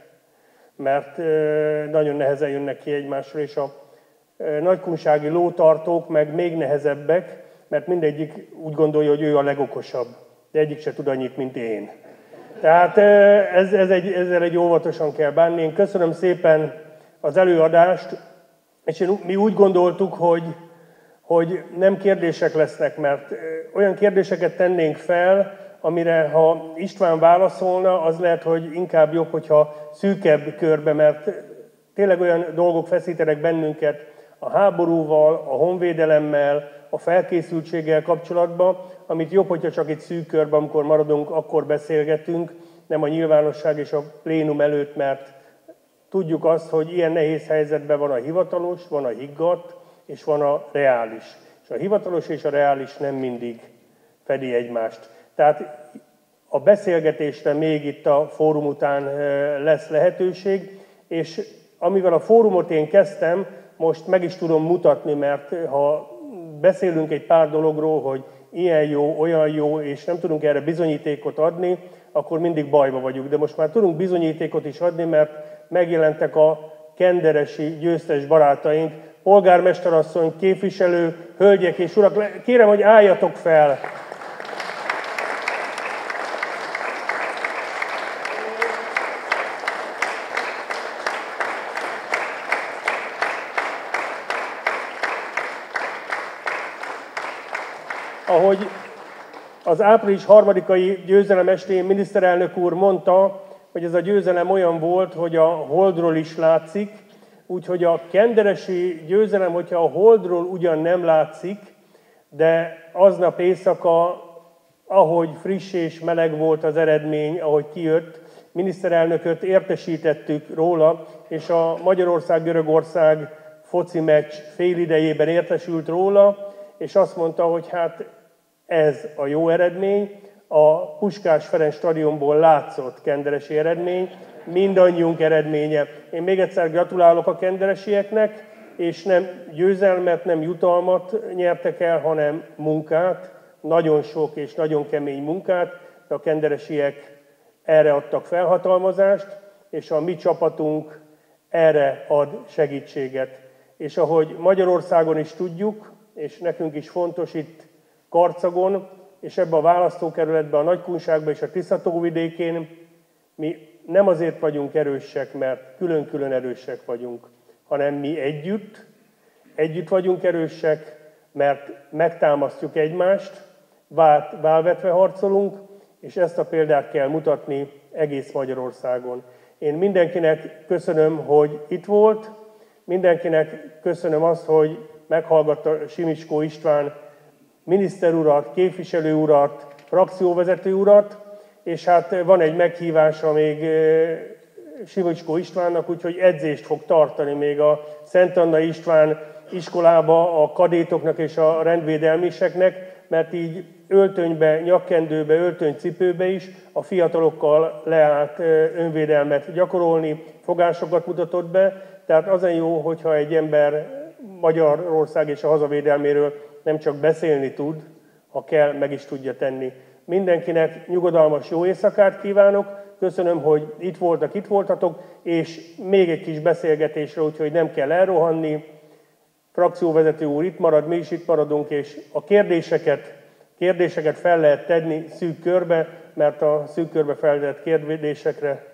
mert nagyon nehezen jönnek ki egymásra, és a nagykunsági lótartók meg még nehezebbek, mert mindegyik úgy gondolja, hogy ő a legokosabb, de egyik se tud annyit, mint én. Tehát ez, ez egy, ezzel egy óvatosan kell bánni. Én köszönöm szépen az előadást, és én, mi úgy gondoltuk, hogy, hogy nem kérdések lesznek, mert olyan kérdéseket tennénk fel, amire ha István válaszolna, az lehet, hogy inkább jobb, hogyha szűkebb körbe, mert tényleg olyan dolgok feszítenek bennünket a háborúval, a honvédelemmel, a felkészültséggel kapcsolatban, amit jobb, hogyha csak itt szűk körben, amikor maradunk, akkor beszélgetünk, nem a nyilvánosság és a plénum előtt, mert tudjuk azt, hogy ilyen nehéz helyzetben van a hivatalos, van a higgadt, és van a reális. És a hivatalos és a reális nem mindig fedi egymást. Tehát a beszélgetésre még itt a fórum után lesz lehetőség, és amivel a fórumot én kezdtem, most meg is tudom mutatni, mert ha beszélünk egy pár dologról, hogy ilyen jó, olyan jó, és nem tudunk erre bizonyítékot adni, akkor mindig bajba vagyunk. De most már tudunk bizonyítékot is adni, mert megjelentek a kenderesi győztes barátaink, polgármesterasszony, képviselő, hölgyek és urak, kérem, hogy álljatok fel! Ahogy az április harmadikai győzelem estén miniszterelnök úr mondta, hogy ez a győzelem olyan volt, hogy a Holdról is látszik, úgyhogy a kenderesi győzelem, hogyha a Holdról ugyan nem látszik, de aznap éjszaka, ahogy friss és meleg volt az eredmény, ahogy kijött, miniszterelnököt értesítettük róla, és a Magyarország-Görögország foci meccs félidejében értesült róla, és azt mondta, hogy hát ez a jó eredmény, a Puskás Ferenc stadionból látszott kenderesi eredmény, mindannyiunk eredménye. Én még egyszer gratulálok a kenderesieknek, és nem győzelmet, nem jutalmat nyertek el, hanem munkát, nagyon sok és nagyon kemény munkát, de a kenderesiek erre adtak felhatalmazást, és a mi csapatunk erre ad segítséget. És ahogy Magyarországon is tudjuk, és nekünk is fontos itt Karcagon, és ebbe a választókerületben, a Nagykunságban és a Tisza-tóvidékén, mi nem azért vagyunk erősek, mert külön-külön erősek vagyunk, hanem mi együtt, együtt vagyunk erősek, mert megtámasztjuk egymást, válvetve harcolunk, és ezt a példát kell mutatni egész Magyarországon. Én mindenkinek köszönöm, hogy itt volt, mindenkinek köszönöm azt, hogy meghallgatta Simicskó István miniszter urat, képviselő urat, frakcióvezető urat, és hát van egy meghívása még Simicskó Istvánnak, úgyhogy edzést fog tartani még a Szent Anna István iskolába a kadétoknak és a rendvédelmiseknek, mert így öltönybe, nyakkendőbe, öltönycipőbe is a fiatalokkal leállt önvédelmet gyakorolni, fogásokat mutatott be. Tehát azért jó, hogyha egy ember Magyarország és a hazavédelméről nem csak beszélni tud, ha kell, meg is tudja tenni. Mindenkinek nyugodalmas jó éjszakát kívánok, köszönöm, hogy itt voltak, itt voltatok, és még egy kis beszélgetésre, úgyhogy nem kell elrohanni. Frakcióvezető úr itt marad, mi is itt maradunk, és a kérdéseket, kérdéseket fel lehet tenni szűk körbe, mert a szűk körbe feltett kérdésekre